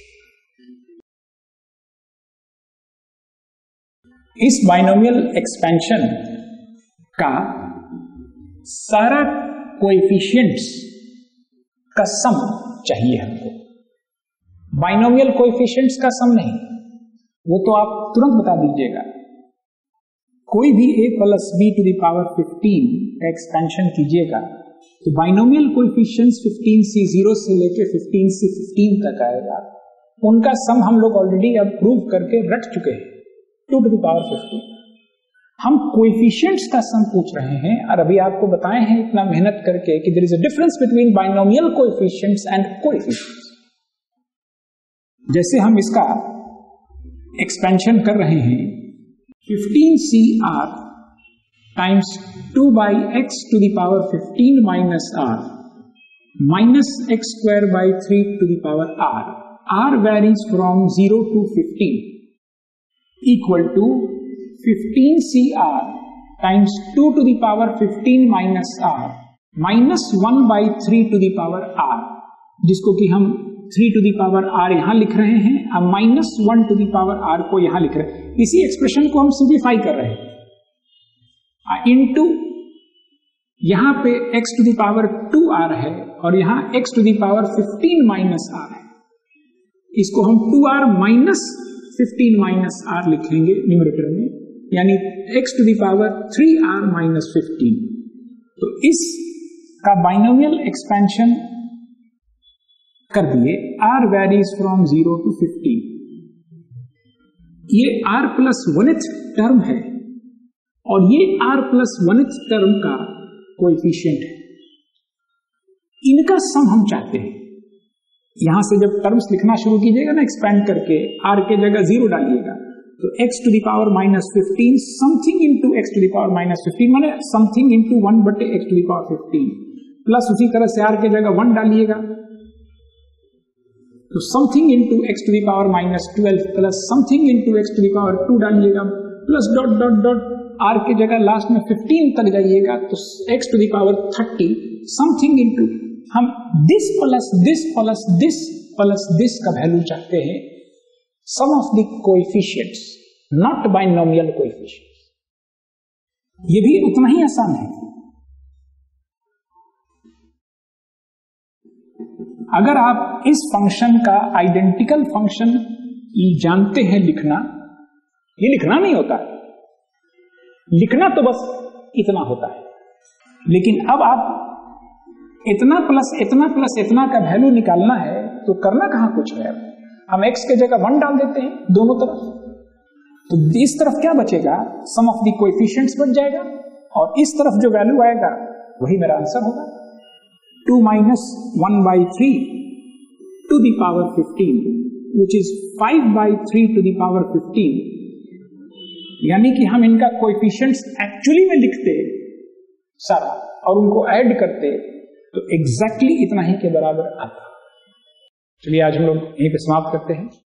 इस बाइनोमियल एक्सपेंशन का सारा कोएफिशिएंट्स का सम चाहिए हमको। बाइनोमियल कोएफिशिएंट्स का सम नहीं, वो तो आप तुरंत बता दीजिएगा। कोई भी a plus b to the power 15 का एक्सपेंशन कीजिएगा तो बाइनोमियल कोएफिशिएंट्स 15C 0 से लेकर 15C 15 तक आएगा। उनका सम हम लोग ऑलरेडी अब प्रूव करके रट चुके हैं, 2 टू द पावर 15। हम कोएफिशिएंट्स का सम पूछ रहे हैं और अभी आपको बताए हैं इतना मेहनत करके कि there is a difference between binomial coefficients and coefficients. जैसे हम इसका एक्सपेंशन कर रहे हैं 15CR times 2 by x to the power 15 minus r minus x square by 3 to the power r, r varies from 0 to 15 equal to 15CR times 2 to the power 15 minus r minus 1 by 3 to the power r, जिसको कि हम 3 टू द पावर r यहां लिख रहे हैं और minus 1 to the power r को यहां लिख रहे हैं। इसी एक्सप्रेशन को हम सिंप्लीफाई कर रहे हैं इनटू यहां पे x to the power 2r है और यहां x to the power 15 minus r है। इसको हम 2r माइनस 15 माइनस r लिखेंगे न्यूमरेटर में, यानी x to the power 3r minus 15। तो इस का बाइनोमियल एक्सपेंशन कर दिए, r वेरीज फ्रॉम 0 to 15। ये r प्लस 1th टर्म है और ये r प्लस 1th टर्म का कोएफिशिएंट है। इनका सम हम चाहते हैं। यहां से जब टर्म्स लिखना शुरू कीजिएगा ना एक्सपेंड करके, r के जगह 0 डालिएगा तो x to the power minus 15 something into x to the power minus 15 माने समथिंग इंटू 1 बटे x to the power 15 plus उसी तरह से r के जगह 1 डालिएगा तो something into x to the power minus 12 plus something into x to the power 2 डालिएगा plus dot dot dot r के जगह लास्ट में 15 तक जाइएगा तो x to the power 30 something into हम this plus this plus this plus this का वैल्यू चाहते हैं, sum of the coefficients not binomial coefficients. ये भी उतना ही आसान है। अगर आप इस फंक्शन का आइडेंटिकल फंक्शन जानते हैं लिखना, ये लिखना नहीं होता, लिखना तो बस इतना होता है, लेकिन अब आप इतना प्लस इतना प्लस इतना का वैल्यू निकालना है तो करना कहां कुछ है। हम x के जगह 1 डाल देते हैं दोनों तरफ, तो इस तरफ क्या बचेगा, सम ऑफ द कोएफिशिएंट्स बच जाएगा, और इस तरफ जो वैल्यू आएगा वही मेरा आंसर होगा। 2 minus 1/3 to the power 15, which is 5/3 to the power 15, यानी कि हम इनका कोएफिशिएंट्स एक्चुअली में लिखते सारा और उनको ऐड करते तो एग्जैक्टली इतना ही के बराबर आता। चलिए आज हम लोग यहीं पे समाप्त करते हैं।